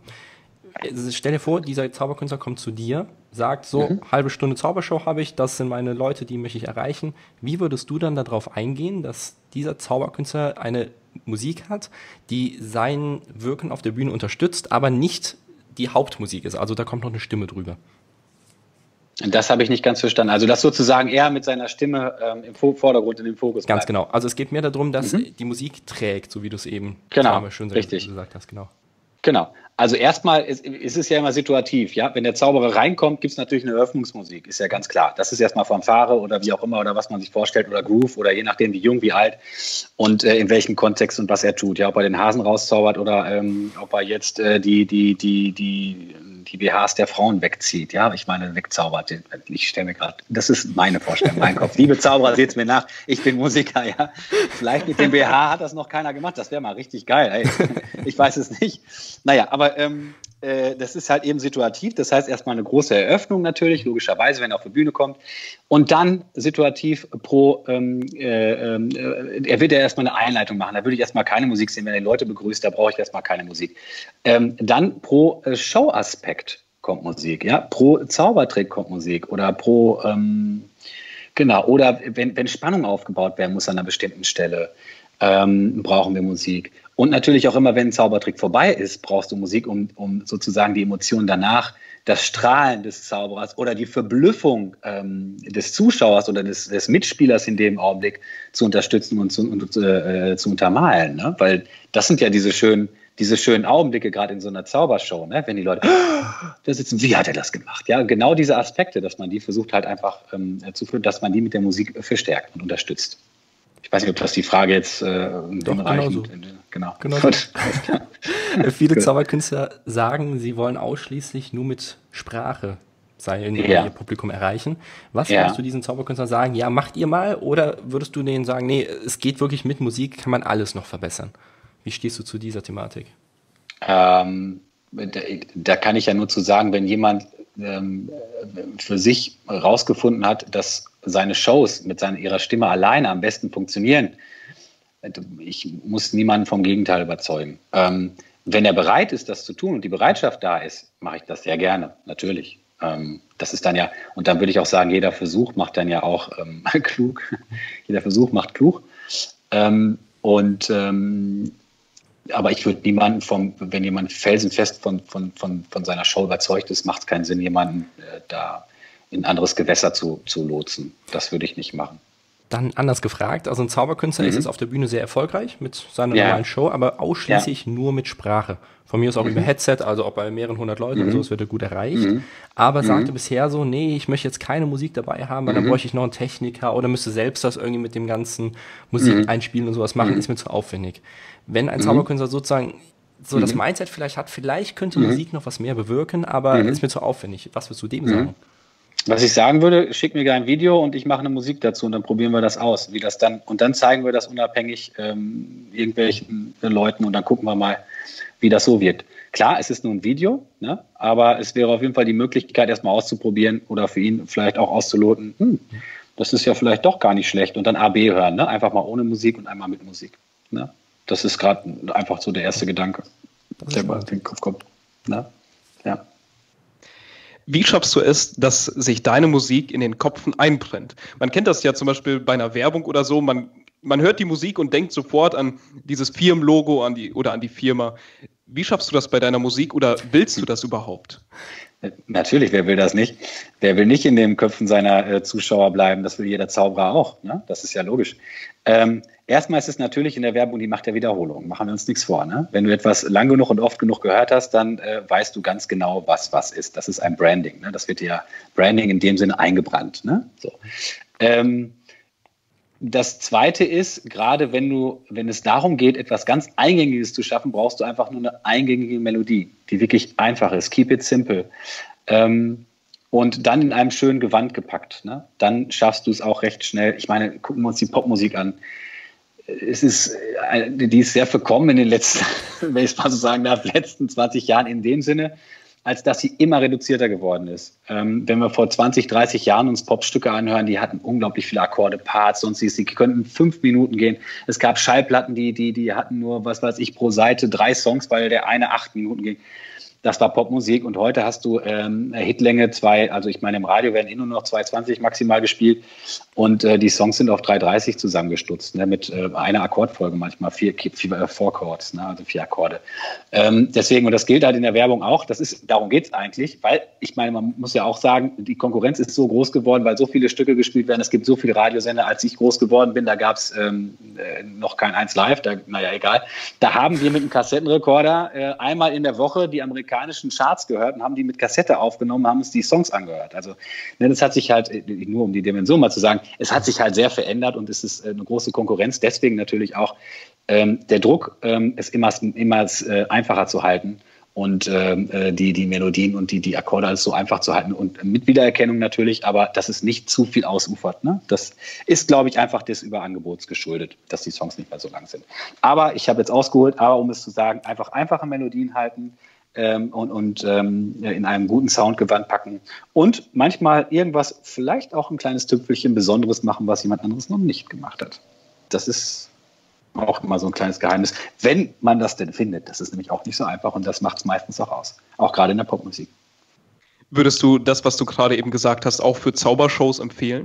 Also stell dir vor, dieser Zauberkünstler kommt zu dir, sagt so, mhm. halbe Stunde Zaubershow habe ich, das sind meine Leute, die möchte ich erreichen. Wie würdest du dann darauf eingehen, dass dieser Zauberkünstler eine Musik hat, die sein Wirken auf der Bühne unterstützt, aber nicht die Hauptmusik ist? Also da kommt noch eine Stimme drüber. Das habe ich nicht ganz verstanden. Also das sozusagen eher mit seiner Stimme ähm, im Vordergrund, in dem Fokus Ganz bleibt. Genau. Also es geht mehr darum, dass mhm. die Musik trägt, so wie du es eben genau. schön richtig. gesagt hast. Genau. Genau. Also erstmal ist, ist es ja immer situativ. Ja? Wenn der Zauberer reinkommt, gibt es natürlich eine Eröffnungsmusik, ist ja ganz klar. Das ist erstmal Fanfare oder wie auch immer oder was man sich vorstellt oder Groove oder je nachdem wie jung, wie alt und äh, in welchem Kontext und was er tut. Ja, ob er den Hasen rauszaubert oder ähm, ob er jetzt äh, die, die, die, die, die B Hs der Frauen wegzieht. Ja, ich meine, wegzaubert. Ich stelle mir gerade, das ist meine Vorstellung, mein Kopf. Liebe Zauberer, seht's mir nach, ich bin Musiker. Ja, vielleicht mit dem B H hat das noch keiner gemacht. Das wäre mal richtig geil. Ey. Ich weiß es nicht. Naja, aber Aber ähm, äh, das ist halt eben situativ. Das heißt erstmal eine große Eröffnung natürlich, logischerweise, wenn er auf die Bühne kommt. Und dann situativ pro, ähm, äh, äh, er wird ja erstmal eine Einleitung machen. Da würde ich erstmal keine Musik sehen. Wenn er die Leute begrüßt, da brauche ich erstmal keine Musik. Ähm, dann pro äh, Showaspekt kommt Musik. Ja? Pro Zaubertrick kommt Musik. Oder pro, ähm, genau, oder wenn, wenn Spannung aufgebaut werden muss an einer bestimmten Stelle, ähm, brauchen wir Musik. Und natürlich auch immer, wenn ein Zaubertrick vorbei ist, brauchst du Musik, um, um sozusagen die Emotionen danach, das Strahlen des Zauberers oder die Verblüffung ähm, des Zuschauers oder des, des Mitspielers in dem Augenblick zu unterstützen und zu, und, äh, zu untermalen. Ne? Weil das sind ja diese schönen, diese schönen Augenblicke, gerade in so einer Zaubershow, ne? Wenn die Leute da sitzen, wie hat er das gemacht? Ja, genau diese Aspekte, dass man die versucht halt einfach ähm, zu führen, dass man die mit der Musik verstärkt und unterstützt. Ich weiß nicht, ob das die Frage jetzt äh, hinreichend... Genau. genau so. Viele Zauberkünstler sagen, sie wollen ausschließlich nur mit Sprache sein, ja. ihr Publikum erreichen. Was ja. würdest du diesen Zauberkünstlern sagen? Ja, macht ihr mal, oder würdest du denen sagen, nee, es geht wirklich mit Musik, kann man alles noch verbessern? Wie stehst du zu dieser Thematik? Ähm, da, da kann ich ja nur zu sagen, wenn jemand ähm, für sich herausgefunden hat, dass seine Shows mit seiner, ihrer Stimme alleine am besten funktionieren, ich muss niemanden vom Gegenteil überzeugen. Ähm, wenn er bereit ist, das zu tun und die Bereitschaft da ist, mache ich das sehr gerne, natürlich. Ähm, das ist dann ja, und dann würde ich auch sagen, jeder Versuch macht dann ja auch ähm, klug. Jeder Versuch macht klug. Ähm, und ähm, aber ich würde niemanden vom, wenn jemand felsenfest von, von, von, von seiner Show überzeugt ist, macht es keinen Sinn, jemanden äh, da in ein anderes Gewässer zu, zu lotsen. Das würde ich nicht machen. Dann anders gefragt, also ein Zauberkünstler mhm. ist jetzt auf der Bühne sehr erfolgreich mit seiner ja. normalen Show, aber ausschließlich ja. nur mit Sprache. Von mir aus auch mhm. über Headset, also auch bei mehreren hundert Leuten mhm. und so, das wird er gut erreicht. Mhm. Aber mhm. sagte bisher so, nee, ich möchte jetzt keine Musik dabei haben, weil mhm. dann bräuchte ich noch einen Techniker oder müsste selbst das irgendwie mit dem ganzen Musik mhm. einspielen und sowas machen, mhm. ist mir zu aufwendig. Wenn ein mhm. Zauberkünstler sozusagen so mhm. das Mindset vielleicht hat, vielleicht könnte mhm. Musik noch was mehr bewirken, aber mhm. ist mir zu aufwendig. Was würdest du dem mhm. sagen? Was ich sagen würde, schick mir ein Video und ich mache eine Musik dazu und dann probieren wir das aus, wie das dann, und dann zeigen wir das unabhängig ähm, irgendwelchen Leuten und dann gucken wir mal, wie das so wird. Klar, es ist nur ein Video, ne? Aber es wäre auf jeden Fall die Möglichkeit, erstmal auszuprobieren oder für ihn vielleicht auch auszuloten, hm, das ist ja vielleicht doch gar nicht schlecht und dann A B hören, ne? Einfach mal ohne Musik und einmal mit Musik. Ne? Das ist gerade einfach so der erste Gedanke, der mal in den Kopf kommt. Ne? Ja. Wie schaffst du es, dass sich deine Musik in den Köpfen einbrennt? Man kennt das ja zum Beispiel bei einer Werbung oder so, man, man hört die Musik und denkt sofort an dieses Firmenlogo an die, oder an die Firma. Wie schaffst du das bei deiner Musik oder willst du das überhaupt? Natürlich, wer will das nicht? Wer will nicht in den Köpfen seiner äh, Zuschauer bleiben? Das will jeder Zauberer auch. Ne? Das ist ja logisch. Ähm, erstmal ist es natürlich in der Werbung die Macht der Wiederholung. Machen wir uns nichts vor. Ne? Wenn du etwas lang genug und oft genug gehört hast, dann äh, weißt du ganz genau, was was ist. Das ist ein Branding. Ne? Das wird ja Branding in dem Sinne eingebrannt. Ne? So. Ähm, Das Zweite ist, gerade wenn du, wenn es darum geht, etwas ganz Eingängiges zu schaffen, brauchst du einfach nur eine eingängige Melodie, die wirklich einfach ist. Keep it simple. Ähm, und dann in einem schönen Gewand gepackt. Ne? Dann schaffst du es auch recht schnell. Ich meine, gucken wir uns die Popmusik an. Es ist, die ist sehr verkommen in den letzten, wenn ich es mal so sagen darf, letzten zwanzig Jahren in dem Sinne, als dass sie immer reduzierter geworden ist. Ähm, wenn wir vor zwanzig, dreißig Jahren uns Popstücke anhören, die hatten unglaublich viele Akkorde, Parts, sonstiges, die könnten fünf Minuten gehen. Es gab Schallplatten, die, die, die hatten nur, was weiß ich, pro Seite drei Songs, weil der eine acht Minuten ging. das war Popmusik. Und heute hast du ähm, Hitlänge zwei, also ich meine, im Radio werden eh nur noch zwei zwanzig maximal gespielt und äh, die Songs sind auf drei dreißig zusammengestutzt, ne, mit äh, einer Akkordfolge manchmal, vier, vier äh, Four Chords, ne, also vier Akkorde. Ähm, deswegen, und das gilt halt in der Werbung auch, das ist, darum geht es eigentlich, weil ich meine, man muss ja auch sagen, die Konkurrenz ist so groß geworden, weil so viele Stücke gespielt werden, es gibt so viele Radiosender, als ich groß geworden bin, da gab es ähm, äh, noch kein eins live, da, naja, egal. Da haben wir mit einem Kassettenrekorder äh, einmal in der Woche die amerikanischen Charts gehört und haben die mit Kassette aufgenommen, haben uns die Songs angehört. Also ne, das hat sich halt, nur um die Dimension mal zu sagen, es hat sich halt sehr verändert und es ist eine große Konkurrenz. Deswegen natürlich auch ähm, der Druck, ähm, es immer, immer äh, einfacher zu halten und äh, die, die Melodien und die, die Akkorde alles so einfach zu halten und mit Wiedererkennung natürlich, aber dass es nicht zu viel ausufert. Ne? Das ist, glaube ich, einfach des Überangebots geschuldet, dass die Songs nicht mehr so lang sind. Aber ich habe jetzt ausgeholt, aber um es zu sagen, einfach einfache Melodien halten, Ähm, und, und ähm, in einem guten Soundgewand packen und manchmal irgendwas, vielleicht auch ein kleines Tüpfelchen Besonderes machen, was jemand anderes noch nicht gemacht hat. Das ist auch immer so ein kleines Geheimnis, wenn man das denn findet. Das ist nämlich auch nicht so einfach und das macht es meistens auch aus, auch gerade in der Popmusik. Würdest du das, was du gerade eben gesagt hast, auch für Zaubershows empfehlen?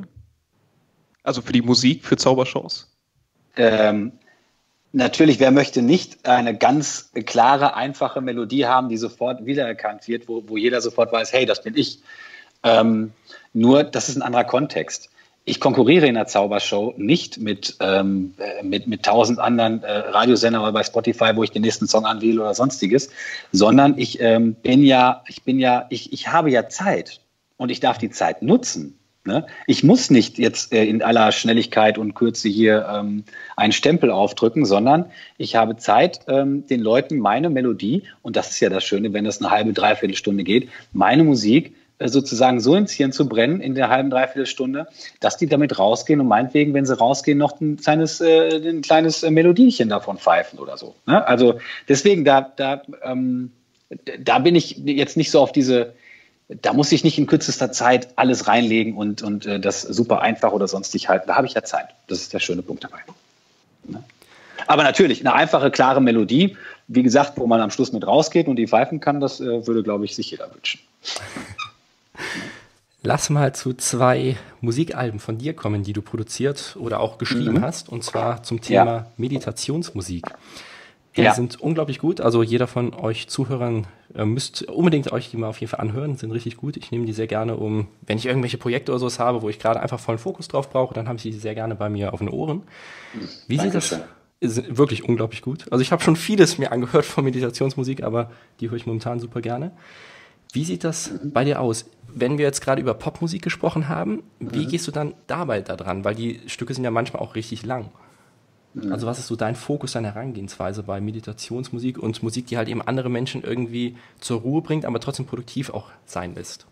Also für die Musik, für Zaubershows? Ähm, Natürlich, wer möchte nicht eine ganz klare, einfache Melodie haben, die sofort wiedererkannt wird, wo, wo jeder sofort weiß, hey, das bin ich. Ähm, nur, das ist ein anderer Kontext. Ich konkurriere in der Zaubershow nicht mit, ähm, mit, mit tausend anderen äh, Radiosendern oder bei Spotify, wo ich den nächsten Song anwähle oder sonstiges, sondern ich ähm, bin ja, ich bin ja, ich, ich habe ja Zeit und ich darf die Zeit nutzen. Ne? Ich muss nicht jetzt äh, in aller Schnelligkeit und Kürze hier ähm, einen Stempel aufdrücken, sondern ich habe Zeit, ähm, den Leuten meine Melodie, und das ist ja das Schöne, wenn das eine halbe, dreiviertel Stunde geht, meine Musik äh, sozusagen so ins Hirn zu brennen in der halben, dreiviertel Stunde, dass die damit rausgehen und meinetwegen, wenn sie rausgehen, noch ein kleines, äh, ein kleines äh, Melodienchen davon pfeifen oder so. Ne? Also deswegen, da, da, ähm, da bin ich jetzt nicht so auf diese... Da muss ich nicht in kürzester Zeit alles reinlegen und, und äh, das super einfach oder sonstig halten. Da habe ich ja Zeit. Das ist der schöne Punkt dabei. Ne? Aber natürlich, eine einfache, klare Melodie, wie gesagt, wo man am Schluss mit rausgeht und die pfeifen kann, das äh, würde, glaube ich, sich jeder wünschen. Lass mal zu zwei Musikalben von dir kommen, die du produziert oder auch geschrieben mhm. hast, und zwar zum Thema ja. Meditationsmusik. Die ja. sind unglaublich gut, also jeder von euch Zuhörern äh, müsst unbedingt euch die mal auf jeden Fall anhören, sind richtig gut. Ich nehme die sehr gerne um, wenn ich irgendwelche Projekte oder sowas habe, wo ich gerade einfach vollen Fokus drauf brauche, dann habe ich die sehr gerne bei mir auf den Ohren. Wie sieht das? Ist wirklich unglaublich gut. Also ich habe schon vieles mir angehört von Meditationsmusik, aber die höre ich momentan super gerne. Wie sieht das bei dir aus? Wenn wir jetzt gerade über Popmusik gesprochen haben, wie mhm. gehst du dann dabei da dran? Weil die Stücke sind ja manchmal auch richtig lang. Also was ist so dein Fokus, deine Herangehensweise bei Meditationsmusik und Musik, die halt eben andere Menschen irgendwie zur Ruhe bringt, aber trotzdem produktiv auch sein lässt?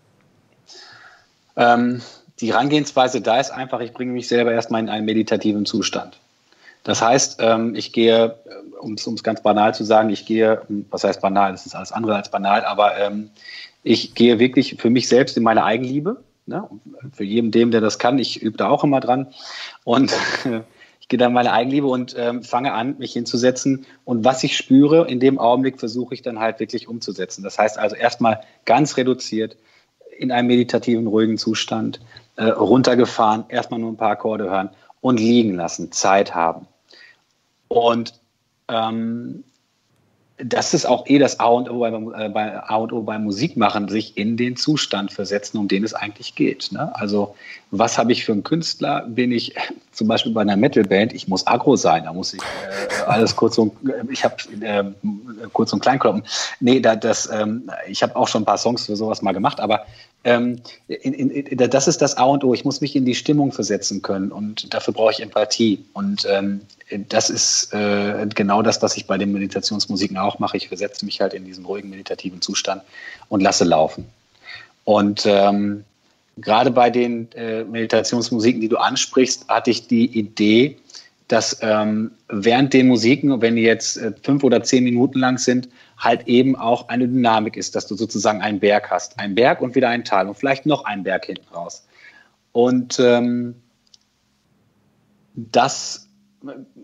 Ähm, die Herangehensweise da ist einfach, ich bringe mich selber erstmal in einen meditativen Zustand. Das heißt, ähm, ich gehe, um es ganz banal zu sagen, ich gehe, was heißt banal, das ist alles andere als banal, aber ähm, ich gehe wirklich für mich selbst in meine Eigenliebe. Ne? Für jeden, dem, der das kann, ich übe da auch immer dran. Und ich gehe dann meine Eigenliebe und ähm, fange an, mich hinzusetzen. Und was ich spüre, in dem Augenblick versuche ich dann halt wirklich umzusetzen. Das heißt also erstmal ganz reduziert in einem meditativen, ruhigen Zustand, äh, runtergefahren, erstmal nur ein paar Akkorde hören und liegen lassen, Zeit haben. Und ähm, das ist auch eh das A und O bei, äh, bei A und O beim Musikmachen, sich in den Zustand versetzen, um den es eigentlich geht. Ne? Also was habe ich für einen Künstler? Bin ich zum Beispiel bei einer Metalband, ich muss aggro sein, da muss ich äh, alles kurz und ich habe äh, kurz und klein kloppen. Nee, da, das, ähm, ich habe auch schon ein paar Songs für sowas mal gemacht, aber ähm, in, in, das ist das A und O. Ich muss mich in die Stimmung versetzen können und dafür brauche ich Empathie. Und ähm, das ist äh, genau das, was ich bei den Meditationsmusiken auch mache. Ich versetze mich halt in diesen ruhigen, meditativen Zustand und lasse laufen. Und ähm, gerade bei den äh, Meditationsmusiken, die du ansprichst, hatte ich die Idee, dass ähm, während den Musiken, wenn die jetzt äh, fünf oder zehn Minuten lang sind, halt eben auch eine Dynamik ist, dass du sozusagen einen Berg hast. Ein Berg und wieder ein Tal und vielleicht noch einen Berg hinten raus. Und ähm, das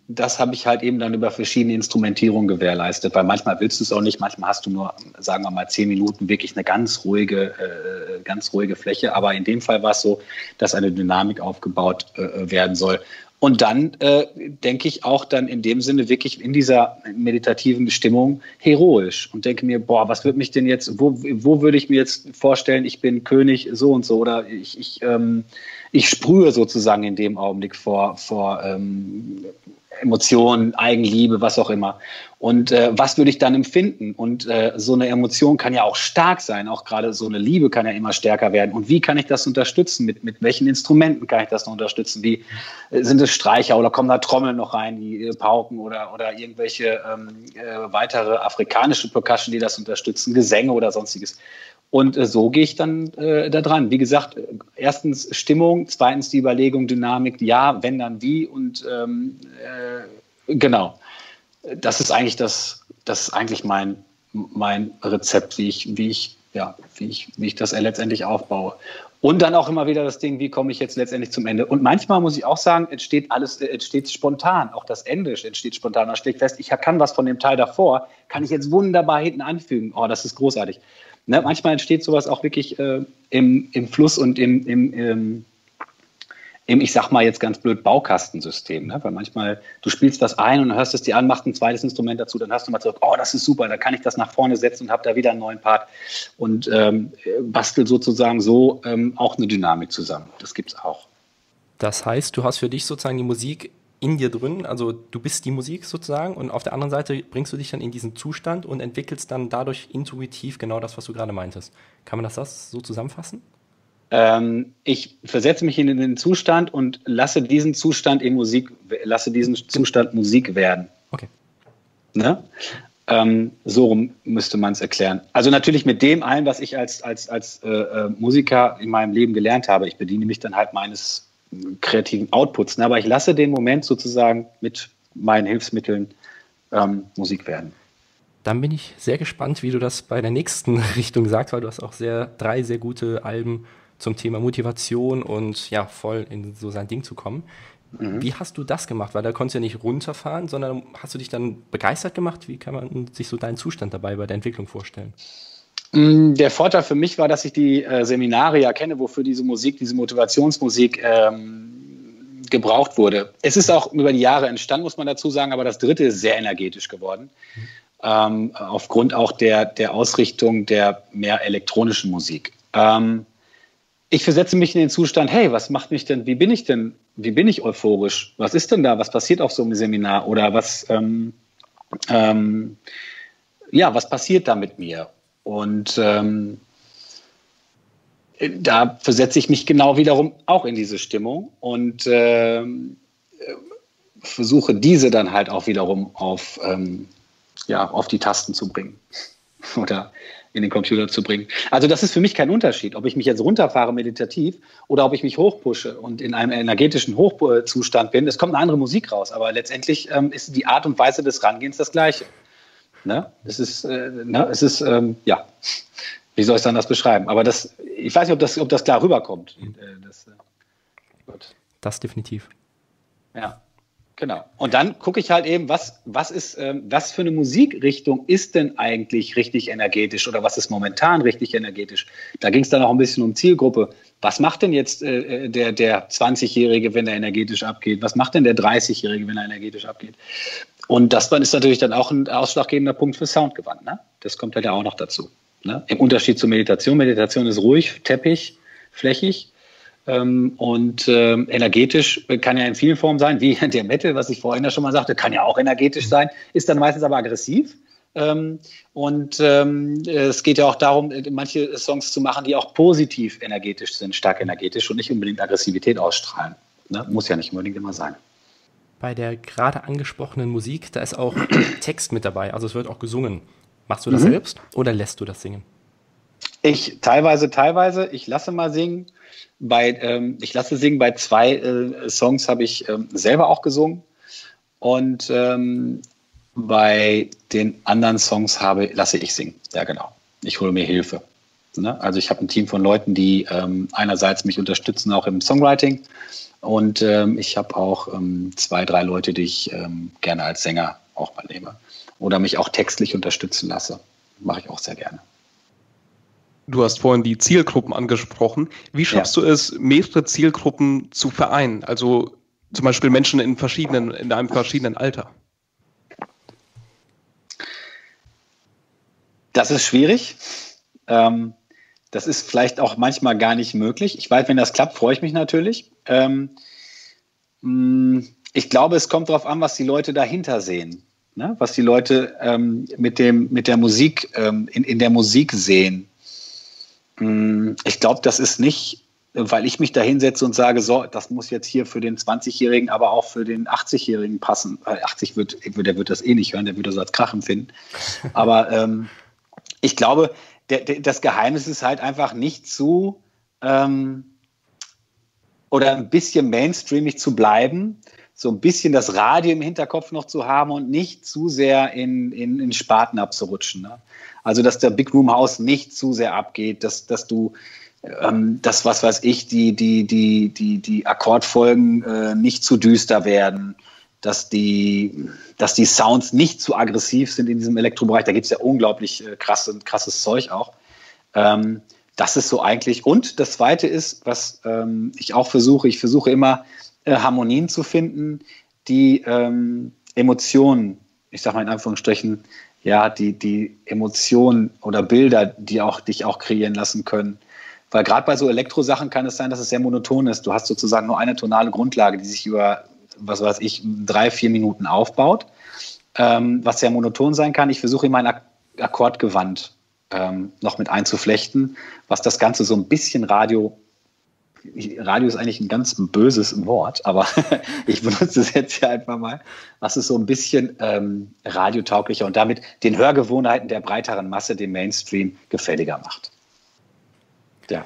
das habe ich halt eben dann über verschiedene Instrumentierungen gewährleistet, weil manchmal willst du es auch nicht, manchmal hast du nur, sagen wir mal, zehn Minuten wirklich eine ganz ruhige, äh, ganz ruhige Fläche, aber in dem Fall war es so, dass eine Dynamik aufgebaut äh, werden soll. Und dann äh, denke ich auch dann in dem Sinne wirklich in dieser meditativen Stimmung heroisch und denke mir, boah, was würde mich denn jetzt, wo, wo würde ich mir jetzt vorstellen, ich bin König so und so oder ich, ich, ähm, ich sprühe sozusagen in dem Augenblick vor, vor ähm, Emotionen, Eigenliebe, was auch immer. Und äh, was würde ich dann empfinden? Und äh, so eine Emotion kann ja auch stark sein, auch gerade so eine Liebe kann ja immer stärker werden. Und wie kann ich das unterstützen? Mit, mit welchen Instrumenten kann ich das noch unterstützen? Wie äh, sind es Streicher oder kommen da Trommeln noch rein, die äh, Pauken oder, oder irgendwelche ähm, äh, weitere afrikanische Percussion, die das unterstützen, Gesänge oder sonstiges? Und äh, so gehe ich dann äh, da dran. Wie gesagt, erstens Stimmung, zweitens die Überlegung, Dynamik, ja, wenn, dann wie und ähm, äh, genau. Das ist eigentlich das, das ist eigentlich mein, mein Rezept, wie ich, wie ich, ja, wie ich, wie ich das letztendlich aufbaue. Und dann auch immer wieder das Ding, wie komme ich jetzt letztendlich zum Ende? Und manchmal muss ich auch sagen, entsteht alles, entsteht spontan. Auch das Ende entsteht spontan. Da stelle ich fest, ich kann was von dem Teil davor, kann ich jetzt wunderbar hinten anfügen. Oh, das ist großartig. Ne, manchmal entsteht sowas auch wirklich äh, im, im Fluss und im, im, im, im, ich sag mal jetzt ganz blöd, Baukastensystem. Ne? Weil manchmal, du spielst was ein und dann hörst es dir an, machst ein zweites Instrument dazu, dann hörst du mal zurück, oh, das ist super, dann kann ich das nach vorne setzen und habe da wieder einen neuen Part und ähm, bastel sozusagen so ähm, auch eine Dynamik zusammen. Das gibt's auch. Das heißt, du hast für dich sozusagen die Musik in dir drin, also du bist die Musik sozusagen und auf der anderen Seite bringst du dich dann in diesen Zustand und entwickelst dann dadurch intuitiv genau das, was du gerade meintest. Kann man das, das so zusammenfassen? Ähm, ich versetze mich in den Zustand und lasse diesen Zustand in Musik, lasse diesen Zustand Musik werden. Okay. Ne? Ähm, so rum müsste man es erklären. Also natürlich mit dem allen, was ich als, als, als äh, äh, Musiker in meinem Leben gelernt habe. Ich bediene mich dann halt meines kreativen Outputs, ne? Aber ich lasse den Moment sozusagen mit meinen Hilfsmitteln ähm, Musik werden. Dann bin ich sehr gespannt, wie du das bei der nächsten Richtung sagst, weil du hast auch sehr, drei sehr gute Alben zum Thema Motivation und ja, voll in so sein Ding zu kommen. Mhm. Wie hast du das gemacht? Weil da konntest du ja nicht runterfahren, sondern hast du dich dann begeistert gemacht? Wie kann man sich so deinen Zustand dabei bei der Entwicklung vorstellen? Der Vorteil für mich war, dass ich die äh, Seminare ja kenne, wofür diese Musik, diese Motivationsmusik ähm, gebraucht wurde. Es ist auch über die Jahre entstanden, muss man dazu sagen, aber das dritte ist sehr energetisch geworden. Mhm. Ähm, aufgrund auch der, der Ausrichtung der mehr elektronischen Musik. Ähm, ich versetze mich in den Zustand, hey, was macht mich denn, wie bin ich denn, wie bin ich euphorisch? Was ist denn da? Was passiert auf so einem Seminar? Oder was, ähm, ähm, ja, was passiert da mit mir? Und ähm, da versetze ich mich genau wiederum auch in diese Stimmung und äh, versuche diese dann halt auch wiederum auf, ähm, ja, auf die Tasten zu bringen oder in den Computer zu bringen. Also das ist für mich kein Unterschied, ob ich mich jetzt runterfahre meditativ oder ob ich mich hochpushe und in einem energetischen Hochzustand bin. Es kommt eine andere Musik raus, aber letztendlich ähm, ist die Art und Weise des Rangehens das Gleiche. Ne? Es ist, äh, ne? es ist ähm, ja, wie soll ich dann das beschreiben? Aber das, ich weiß nicht, ob das, ob das klar rüberkommt. Mhm. Das, äh, gut. Das definitiv. Ja, genau. Und dann gucke ich halt eben, was, was ist, ähm, was für eine Musikrichtung ist denn eigentlich richtig energetisch oder was ist momentan richtig energetisch? Da ging es dann auch ein bisschen um Zielgruppe. Was macht denn jetzt äh, der, der zwanzigjährige, wenn er energetisch abgeht? Was macht denn der dreißigjährige, wenn er energetisch abgeht? Und das ist natürlich dann auch ein ausschlaggebender Punkt für Soundgewand. Ne? Das kommt halt ja auch noch dazu. Ne? Im Unterschied zur Meditation. Meditation ist ruhig, teppich, flächig ähm, und ähm, energetisch kann ja in vielen Formen sein, wie der Metal, was ich vorhin ja schon mal sagte, kann ja auch energetisch sein, ist dann meistens aber aggressiv. Ähm, und ähm, es geht ja auch darum, manche Songs zu machen, die auch positiv energetisch sind, stark energetisch und nicht unbedingt Aggressivität ausstrahlen. Ne? Muss ja nicht unbedingt immer sein. Bei der gerade angesprochenen Musik, da ist auch Text mit dabei, also es wird auch gesungen. Machst du das mhm. selbst oder lässt du das singen? Ich teilweise, teilweise. Ich lasse mal singen. Bei, ähm, ich lasse singen. Bei zwei äh, Songs habe ich ähm, selber auch gesungen. Und ähm, bei den anderen Songs habe, lasse ich singen. Ja, genau. Ich hole mir Hilfe. Ne? Also ich habe ein Team von Leuten, die ähm, einerseits mich unterstützen, auch im Songwriting. Und ähm, ich habe auch ähm, zwei, drei Leute, die ich ähm, gerne als Sänger auch mal nehme. Oder mich auch textlich unterstützen lasse. Mache ich auch sehr gerne. Du hast vorhin die Zielgruppen angesprochen. Wie schaffst ja. du es, mehrere Zielgruppen zu vereinen? Also zum Beispiel Menschen in verschiedenen, in einem verschiedenen Alter. Das ist schwierig. Ähm, das ist vielleicht auch manchmal gar nicht möglich. Ich weiß, wenn das klappt, freue ich mich natürlich. Ähm, mh, ich glaube, es kommt darauf an, was die Leute dahinter sehen. Ne? Was die Leute ähm, mit, dem, mit der Musik, ähm, in, in der Musik sehen. Ich glaube, das ist nicht, weil ich mich da hinsetze und sage, so, das muss jetzt hier für den zwanzigjährigen, aber auch für den achtzigjährigen passen. Weil achtzig wird, der wird das eh nicht hören, der würde das als Krach empfinden. Aber ähm, ich glaube, der, der, das Geheimnis ist halt einfach nicht zu ähm, oder ein bisschen mainstreamig zu bleiben, so ein bisschen das Radio im Hinterkopf noch zu haben und nicht zu sehr in, in, in Sparten abzurutschen. Ne? Also, dass der Big Room House nicht zu sehr abgeht, dass, dass du ähm, das, was weiß ich, die, die, die, die, die Akkordfolgen äh, nicht zu düster werden, dass die, dass die Sounds nicht zu aggressiv sind in diesem Elektrobereich. Da gibt es ja unglaublich äh, krasse, krasses Zeug auch. Ähm, das ist so eigentlich. Und das Zweite ist, was ähm, ich auch versuche, ich versuche immer äh, Harmonien zu finden, die ähm, Emotionen, ich sage mal in Anführungsstrichen, ja, die, die Emotionen oder Bilder, die auch, dich auch kreieren lassen können. Weil gerade bei so Elektrosachen kann es sein, dass es sehr monoton ist. Du hast sozusagen nur eine tonale Grundlage, die sich über, was weiß ich, drei, vier Minuten aufbaut, ähm, was sehr monoton sein kann. Ich versuche immer ein Ak- Akkordgewand ähm, noch mit einzuflechten, was das Ganze so ein bisschen Radio, Radio ist eigentlich ein ganz böses Wort, aber ich benutze es jetzt hier einfach mal, was es so ein bisschen ähm, radiotauglicher und damit den Hörgewohnheiten der breiteren Masse, dem Mainstream, gefälliger macht. Ja.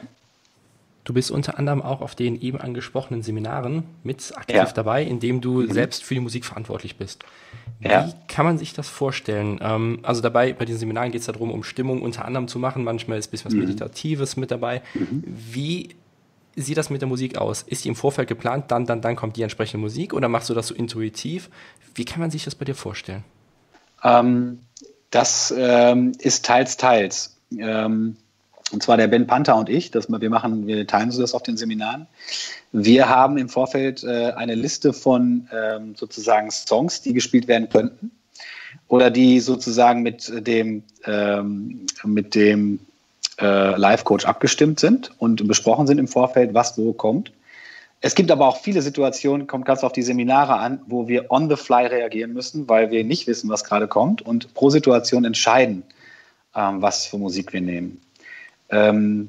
Du bist unter anderem auch auf den eben angesprochenen Seminaren mit aktiv Ja. dabei, indem du Mhm. selbst für die Musik verantwortlich bist. Wie Ja. kann man sich das vorstellen? Ähm, also dabei, bei diesen Seminaren geht es darum, um Stimmung unter anderem zu machen. Manchmal ist ein bisschen was Mhm. Meditatives mit dabei. Mhm. Wie sieht das mit der Musik aus? Ist die im Vorfeld geplant, dann, dann, dann kommt die entsprechende Musik oder machst du das so intuitiv? Wie kann man sich das bei dir vorstellen? Ähm, das ähm, ist teils, teils. Ähm, und zwar der Ben Panther und ich, das, wir machen, wir teilen so das auf den Seminaren. Wir haben im Vorfeld äh, eine Liste von ähm, sozusagen Songs, die gespielt werden könnten oder die sozusagen mit dem, ähm, mit dem äh, Live-Coach abgestimmt sind und besprochen sind im Vorfeld, was wo kommt. Es gibt aber auch viele Situationen, kommt ganz auf die Seminare an, wo wir on the fly reagieren müssen, weil wir nicht wissen, was gerade kommt und pro Situation entscheiden, ähm, was für Musik wir nehmen. Ähm,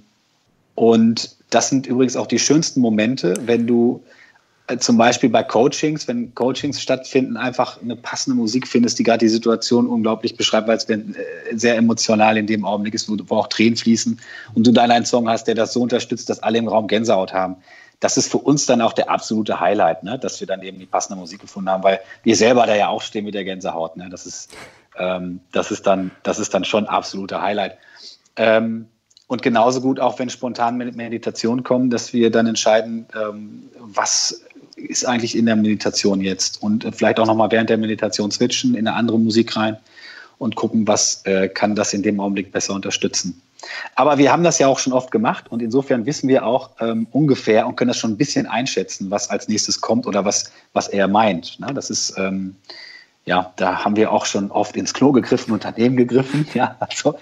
und das sind übrigens auch die schönsten Momente, wenn du äh, zum Beispiel bei Coachings, wenn Coachings stattfinden, einfach eine passende Musik findest, die gerade die Situation unglaublich beschreibt, weil es äh, sehr emotional in dem Augenblick ist, wo, wo auch Tränen fließen und du dann einen Song hast, der das so unterstützt, dass alle im Raum Gänsehaut haben. Das ist für uns dann auch der absolute Highlight, ne? Dass wir dann eben die passende Musik gefunden haben, weil wir selber da ja auch stehen mit der Gänsehaut. Ne? Das ist, ähm, das ist dann, das ist dann schon absoluter Highlight. Ähm, Und genauso gut auch, wenn spontan Meditationen kommen, dass wir dann entscheiden, ähm, was ist eigentlich in der Meditation jetzt und vielleicht auch nochmal während der Meditation switchen in eine andere Musik rein und gucken, was äh, kann das in dem Augenblick besser unterstützen. Aber wir haben das ja auch schon oft gemacht und insofern wissen wir auch ähm, ungefähr und können das schon ein bisschen einschätzen, was als nächstes kommt oder was, was er meint. Ne? Das ist... Ähm, Ja, da haben wir auch schon oft ins Klo gegriffen und daneben gegriffen. Ja, also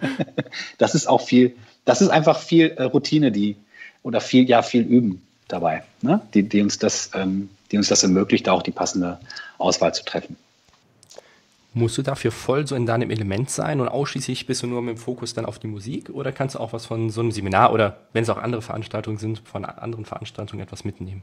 das ist auch viel, das ist einfach viel äh, Routine, die oder viel, ja, viel Üben dabei, ne? die, die uns das, ähm, die uns das ermöglicht, auch die passende Auswahl zu treffen. Musst du dafür voll so in deinem Element sein und ausschließlich bist du nur mit dem Fokus dann auf die Musik oder kannst du auch was von so einem Seminar oder wenn es auch andere Veranstaltungen sind, von anderen Veranstaltungen etwas mitnehmen?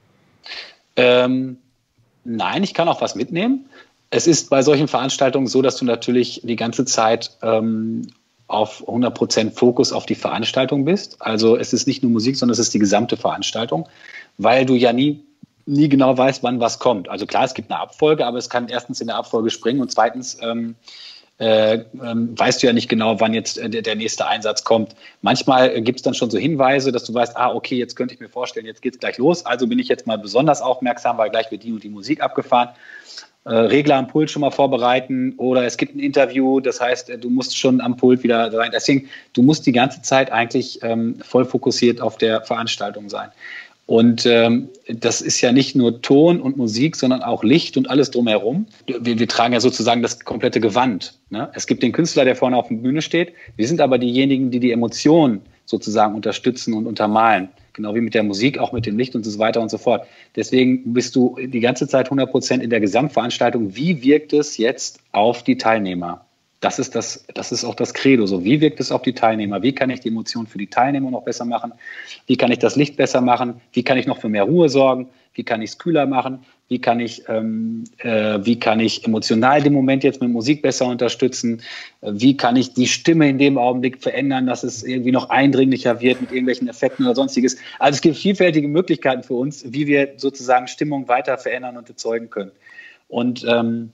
Ähm, nein, ich kann auch was mitnehmen. Es ist bei solchen Veranstaltungen so, dass du natürlich die ganze Zeit ähm, auf hundert Prozent Fokus auf die Veranstaltung bist. Also es ist nicht nur Musik, sondern es ist die gesamte Veranstaltung, weil du ja nie, nie genau weißt, wann was kommt. Also klar, es gibt eine Abfolge, aber es kann erstens in der Abfolge springen und zweitens ähm, äh, ähm, weißt du ja nicht genau, wann jetzt äh, der, der nächste Einsatz kommt. Manchmal äh, gibt es dann schon so Hinweise, dass du weißt, ah, okay, jetzt könnte ich mir vorstellen, jetzt geht's gleich los. Also bin ich jetzt mal besonders aufmerksam, weil gleich wird die und die Musik abgefahren. Äh, Regler am Pult schon mal vorbereiten oder es gibt ein Interview, das heißt, äh, du musst schon am Pult wieder sein. Deswegen, du musst die ganze Zeit eigentlich ähm, voll fokussiert auf der Veranstaltung sein. Und ähm, das ist ja nicht nur Ton und Musik, sondern auch Licht und alles drumherum. Wir, wir tragen ja sozusagen das komplette Gewand. Ne? Es gibt den Künstler, der vorne auf der Bühne steht. Wir sind aber diejenigen, die die Emotionen sozusagen unterstützen und untermalen. Genau wie mit der Musik, auch mit dem Licht und so weiter und so fort. Deswegen bist du die ganze Zeit hundert Prozent in der Gesamtveranstaltung. Wie wirkt es jetzt auf die Teilnehmer? Das ist, das, das ist auch das Credo. So, wie wirkt es auf die Teilnehmer? Wie kann ich die Emotionen für die Teilnehmer noch besser machen? Wie kann ich das Licht besser machen? Wie kann ich noch für mehr Ruhe sorgen? Wie kann ich es kühler machen? Wie kann ich, ähm, äh, wie kann ich emotional den Moment jetzt mit Musik besser unterstützen? Äh, wie kann ich die Stimme in dem Augenblick verändern, dass es irgendwie noch eindringlicher wird mit irgendwelchen Effekten oder sonstiges? Also es gibt vielfältige Möglichkeiten für uns, wie wir sozusagen Stimmung weiter verändern und erzeugen können. Und ähm,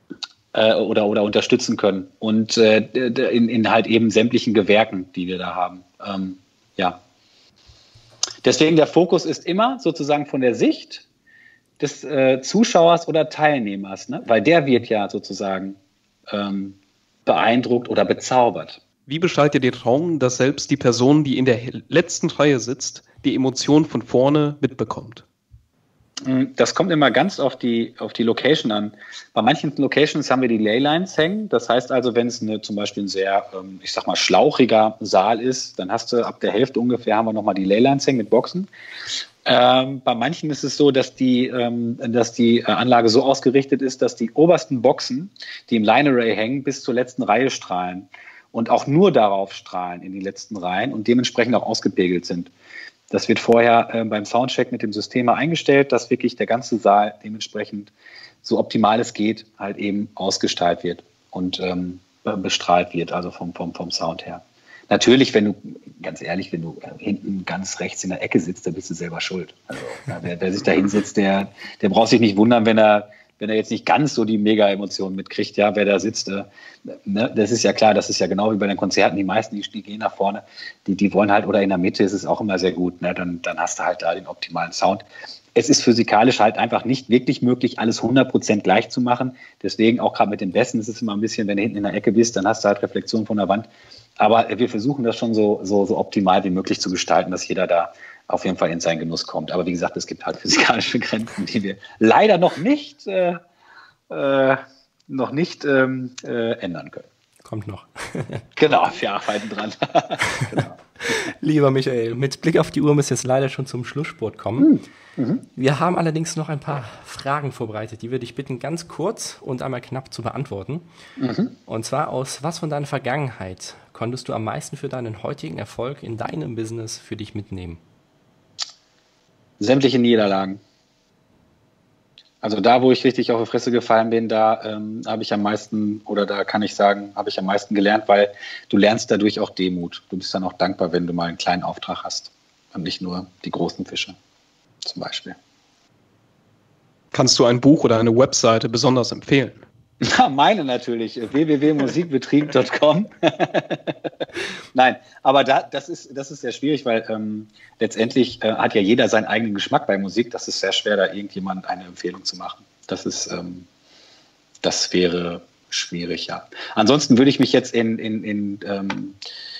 Oder, oder unterstützen können und äh, in, in halt eben sämtlichen Gewerken, die wir da haben. Ähm, ja. Deswegen der Fokus ist immer sozusagen von der Sicht des äh, Zuschauers oder Teilnehmers, ne? Weil der wird ja sozusagen ähm, beeindruckt oder bezaubert. Wie gestaltet ihr den Raum, dass selbst die Person, die in der letzten Reihe sitzt, die Emotionen von vorne mitbekommt? Das kommt immer ganz auf die, auf die Location an. Bei manchen Locations haben wir die Leylines hängen. Das heißt also, wenn es eine, zum Beispiel ein sehr, ich sag mal, schlauchiger Saal ist, dann hast du ab der Hälfte ungefähr haben wir nochmal die Leylines hängen mit Boxen. Ähm, bei manchen ist es so, dass die, ähm, dass die Anlage so ausgerichtet ist, dass die obersten Boxen, die im Line Array hängen, bis zur letzten Reihe strahlen und auch nur darauf strahlen in die letzten Reihen und dementsprechend auch ausgepegelt sind. Das wird vorher äh, beim Soundcheck mit dem System eingestellt, dass wirklich der ganze Saal dementsprechend so optimal es geht halt eben ausgestaltet wird und ähm, bestrahlt wird, also vom, vom, vom Sound her. Natürlich, wenn du, ganz ehrlich, wenn du hinten ganz rechts in der Ecke sitzt, dann bist du selber schuld. Also ja, wer, wer sich da hinsitzt, der, der braucht sich nicht wundern, wenn er wenn er jetzt nicht ganz so die Mega-Emotionen mitkriegt, ja, wer da sitzt, äh, ne, das ist ja klar, das ist ja genau wie bei den Konzerten, die meisten, die, die gehen nach vorne, die, die wollen halt, oder in der Mitte ist es auch immer sehr gut, ne, dann, dann hast du halt da den optimalen Sound. Es ist physikalisch halt einfach nicht wirklich möglich, alles hundert Prozent gleich zu machen, deswegen auch gerade mit den Bässen ist es immer ein bisschen, wenn du hinten in der Ecke bist, dann hast du halt Reflexion von der Wand, aber wir versuchen das schon so, so, so optimal wie möglich zu gestalten, dass jeder da auf jeden Fall in seinen Genuss kommt. Aber wie gesagt, es gibt halt physikalische Grenzen, die wir leider noch nicht, äh, äh, noch nicht ähm, äh, ändern können. Kommt noch. Genau, wir arbeiten dran. Genau. Lieber Michael, mit Blick auf die Uhr müssen wir jetzt leider schon zum Schlussspurt kommen. Mhm. Wir haben allerdings noch ein paar Fragen vorbereitet, die würde ich bitten, ganz kurz und einmal knapp zu beantworten. Mhm. Und zwar, aus was von deiner Vergangenheit konntest du am meisten für deinen heutigen Erfolg in deinem Business für dich mitnehmen? Sämtliche Niederlagen. Also da, wo ich richtig auf die Fresse gefallen bin, da ähm, habe ich am meisten, oder da kann ich sagen, habe ich am meisten gelernt, weil du lernst dadurch auch Demut. Du bist dann auch dankbar, wenn du mal einen kleinen Auftrag hast und nicht nur die großen Fische zum Beispiel. Kannst du ein Buch oder eine Webseite besonders empfehlen? Ja, meine natürlich, w w w punkt musikbetrieb punkt com. Nein, aber da, das, ist, das ist sehr schwierig, weil ähm, letztendlich äh, hat ja jeder seinen eigenen Geschmack bei Musik. Das ist sehr schwer, da irgendjemand eine Empfehlung zu machen. Das ist, ähm, das wäre schwierig, ja. Ansonsten würde ich mich jetzt in, in, in ähm,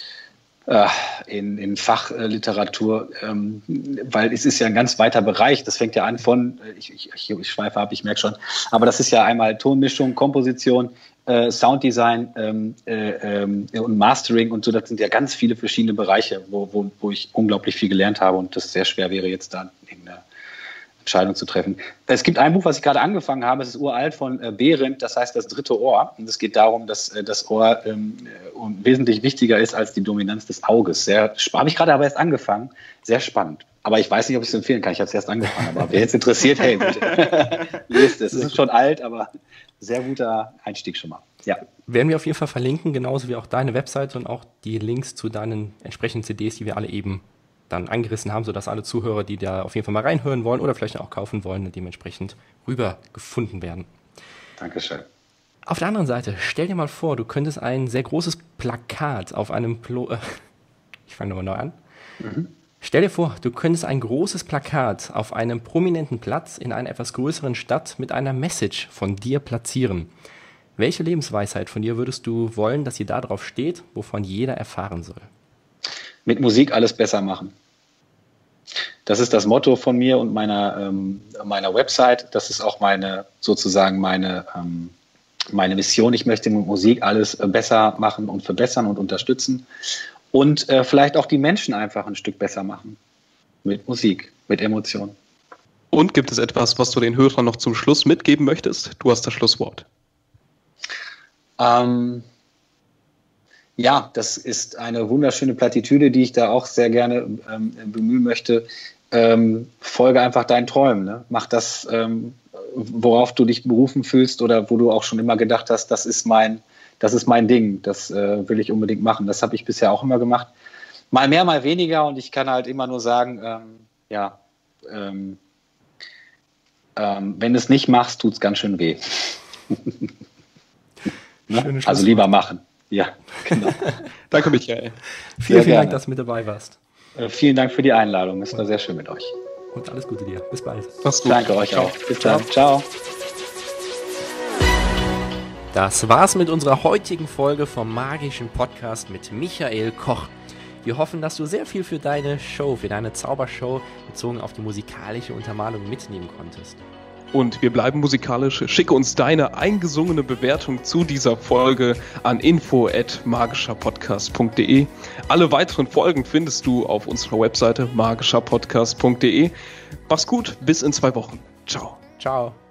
In, in Fachliteratur, ähm, weil es ist ja ein ganz weiter Bereich. Das fängt ja an von, ich, ich, ich schweife ab, ich merke schon, aber das ist ja einmal Tonmischung, Komposition, äh, Sounddesign ähm, äh, ähm, und Mastering und so. Das sind ja ganz viele verschiedene Bereiche, wo, wo, wo ich unglaublich viel gelernt habe und das sehr schwer wäre, jetzt da eine Entscheidung zu treffen. Es gibt ein Buch, was ich gerade angefangen habe, es ist uralt von äh, Behrendt, das heißt Das dritte Ohr. Und es geht darum, dass äh, das Ohr ähm, äh, wesentlich wichtiger ist als die Dominanz des Auges. Sehr habe ich gerade aber erst angefangen. Sehr spannend. Aber ich weiß nicht, ob ich es empfehlen kann. Ich habe es erst angefangen. Aber wer jetzt interessiert, hey, bitte. Lest es. Es ist schon alt, aber sehr guter Einstieg schon mal. Ja. Werden wir auf jeden Fall verlinken, genauso wie auch deine Webseite und auch die Links zu deinen entsprechenden C Ds, die wir alle eben dann angerissen haben, sodass alle Zuhörer, die da auf jeden Fall mal reinhören wollen oder vielleicht auch kaufen wollen, dementsprechend rüber gefunden werden. Dankeschön. Auf der anderen Seite, stell dir mal vor, du könntest ein sehr großes Plakat auf einem Plo... Äh, ich fange nochmal neu an. Mhm. Stell dir vor, du könntest ein großes Plakat auf einem prominenten Platz in einer etwas größeren Stadt mit einer Message von dir platzieren. Welche Lebensweisheit von dir würdest du wollen, dass sie da drauf steht, wovon jeder erfahren soll? Mit Musik alles besser machen. Das ist das Motto von mir und meiner, ähm, meiner Website. Das ist auch meine, sozusagen meine, ähm, meine Mission. Ich möchte mit Musik alles äh, besser machen und verbessern und unterstützen. Und äh, vielleicht auch die Menschen einfach ein Stück besser machen. Mit Musik, mit Emotionen. Und gibt es etwas, was du den Hörern noch zum Schluss mitgeben möchtest? Du hast das Schlusswort. Ähm, ja, das ist eine wunderschöne Plattitüde, die ich da auch sehr gerne ähm, bemühen möchte. Ähm, folge einfach deinen Träumen. Ne? Mach das, ähm, worauf du dich berufen fühlst oder wo du auch schon immer gedacht hast, das ist mein, das ist mein Ding, das äh, will ich unbedingt machen. Das habe ich bisher auch immer gemacht. Mal mehr, mal weniger und ich kann halt immer nur sagen, ähm, ja, ähm, ähm, wenn du es nicht machst, tut es ganz schön weh. Ne? Also lieber machen. Ja, genau. Danke, Michael. Vielen, vielen Dank, dass du mit dabei warst. Äh, vielen Dank für die Einladung. Es war sehr schön mit euch. Und alles Gute dir. Bis bald. Mach's gut. Danke euch auch. Bis dann. Ciao. Das war's mit unserer heutigen Folge vom magischen Podcast mit Michael Koch. Wir hoffen, dass du sehr viel für deine Show, für deine Zaubershow bezogen auf die musikalische Untermalung mitnehmen konntest. Und wir bleiben musikalisch. Schicke uns deine eingesungene Bewertung zu dieser Folge an info at magischerpodcast punkt de. Alle weiteren Folgen findest du auf unserer Webseite magischerpodcast punkt de. Mach's gut, bis in zwei Wochen. Ciao. Ciao.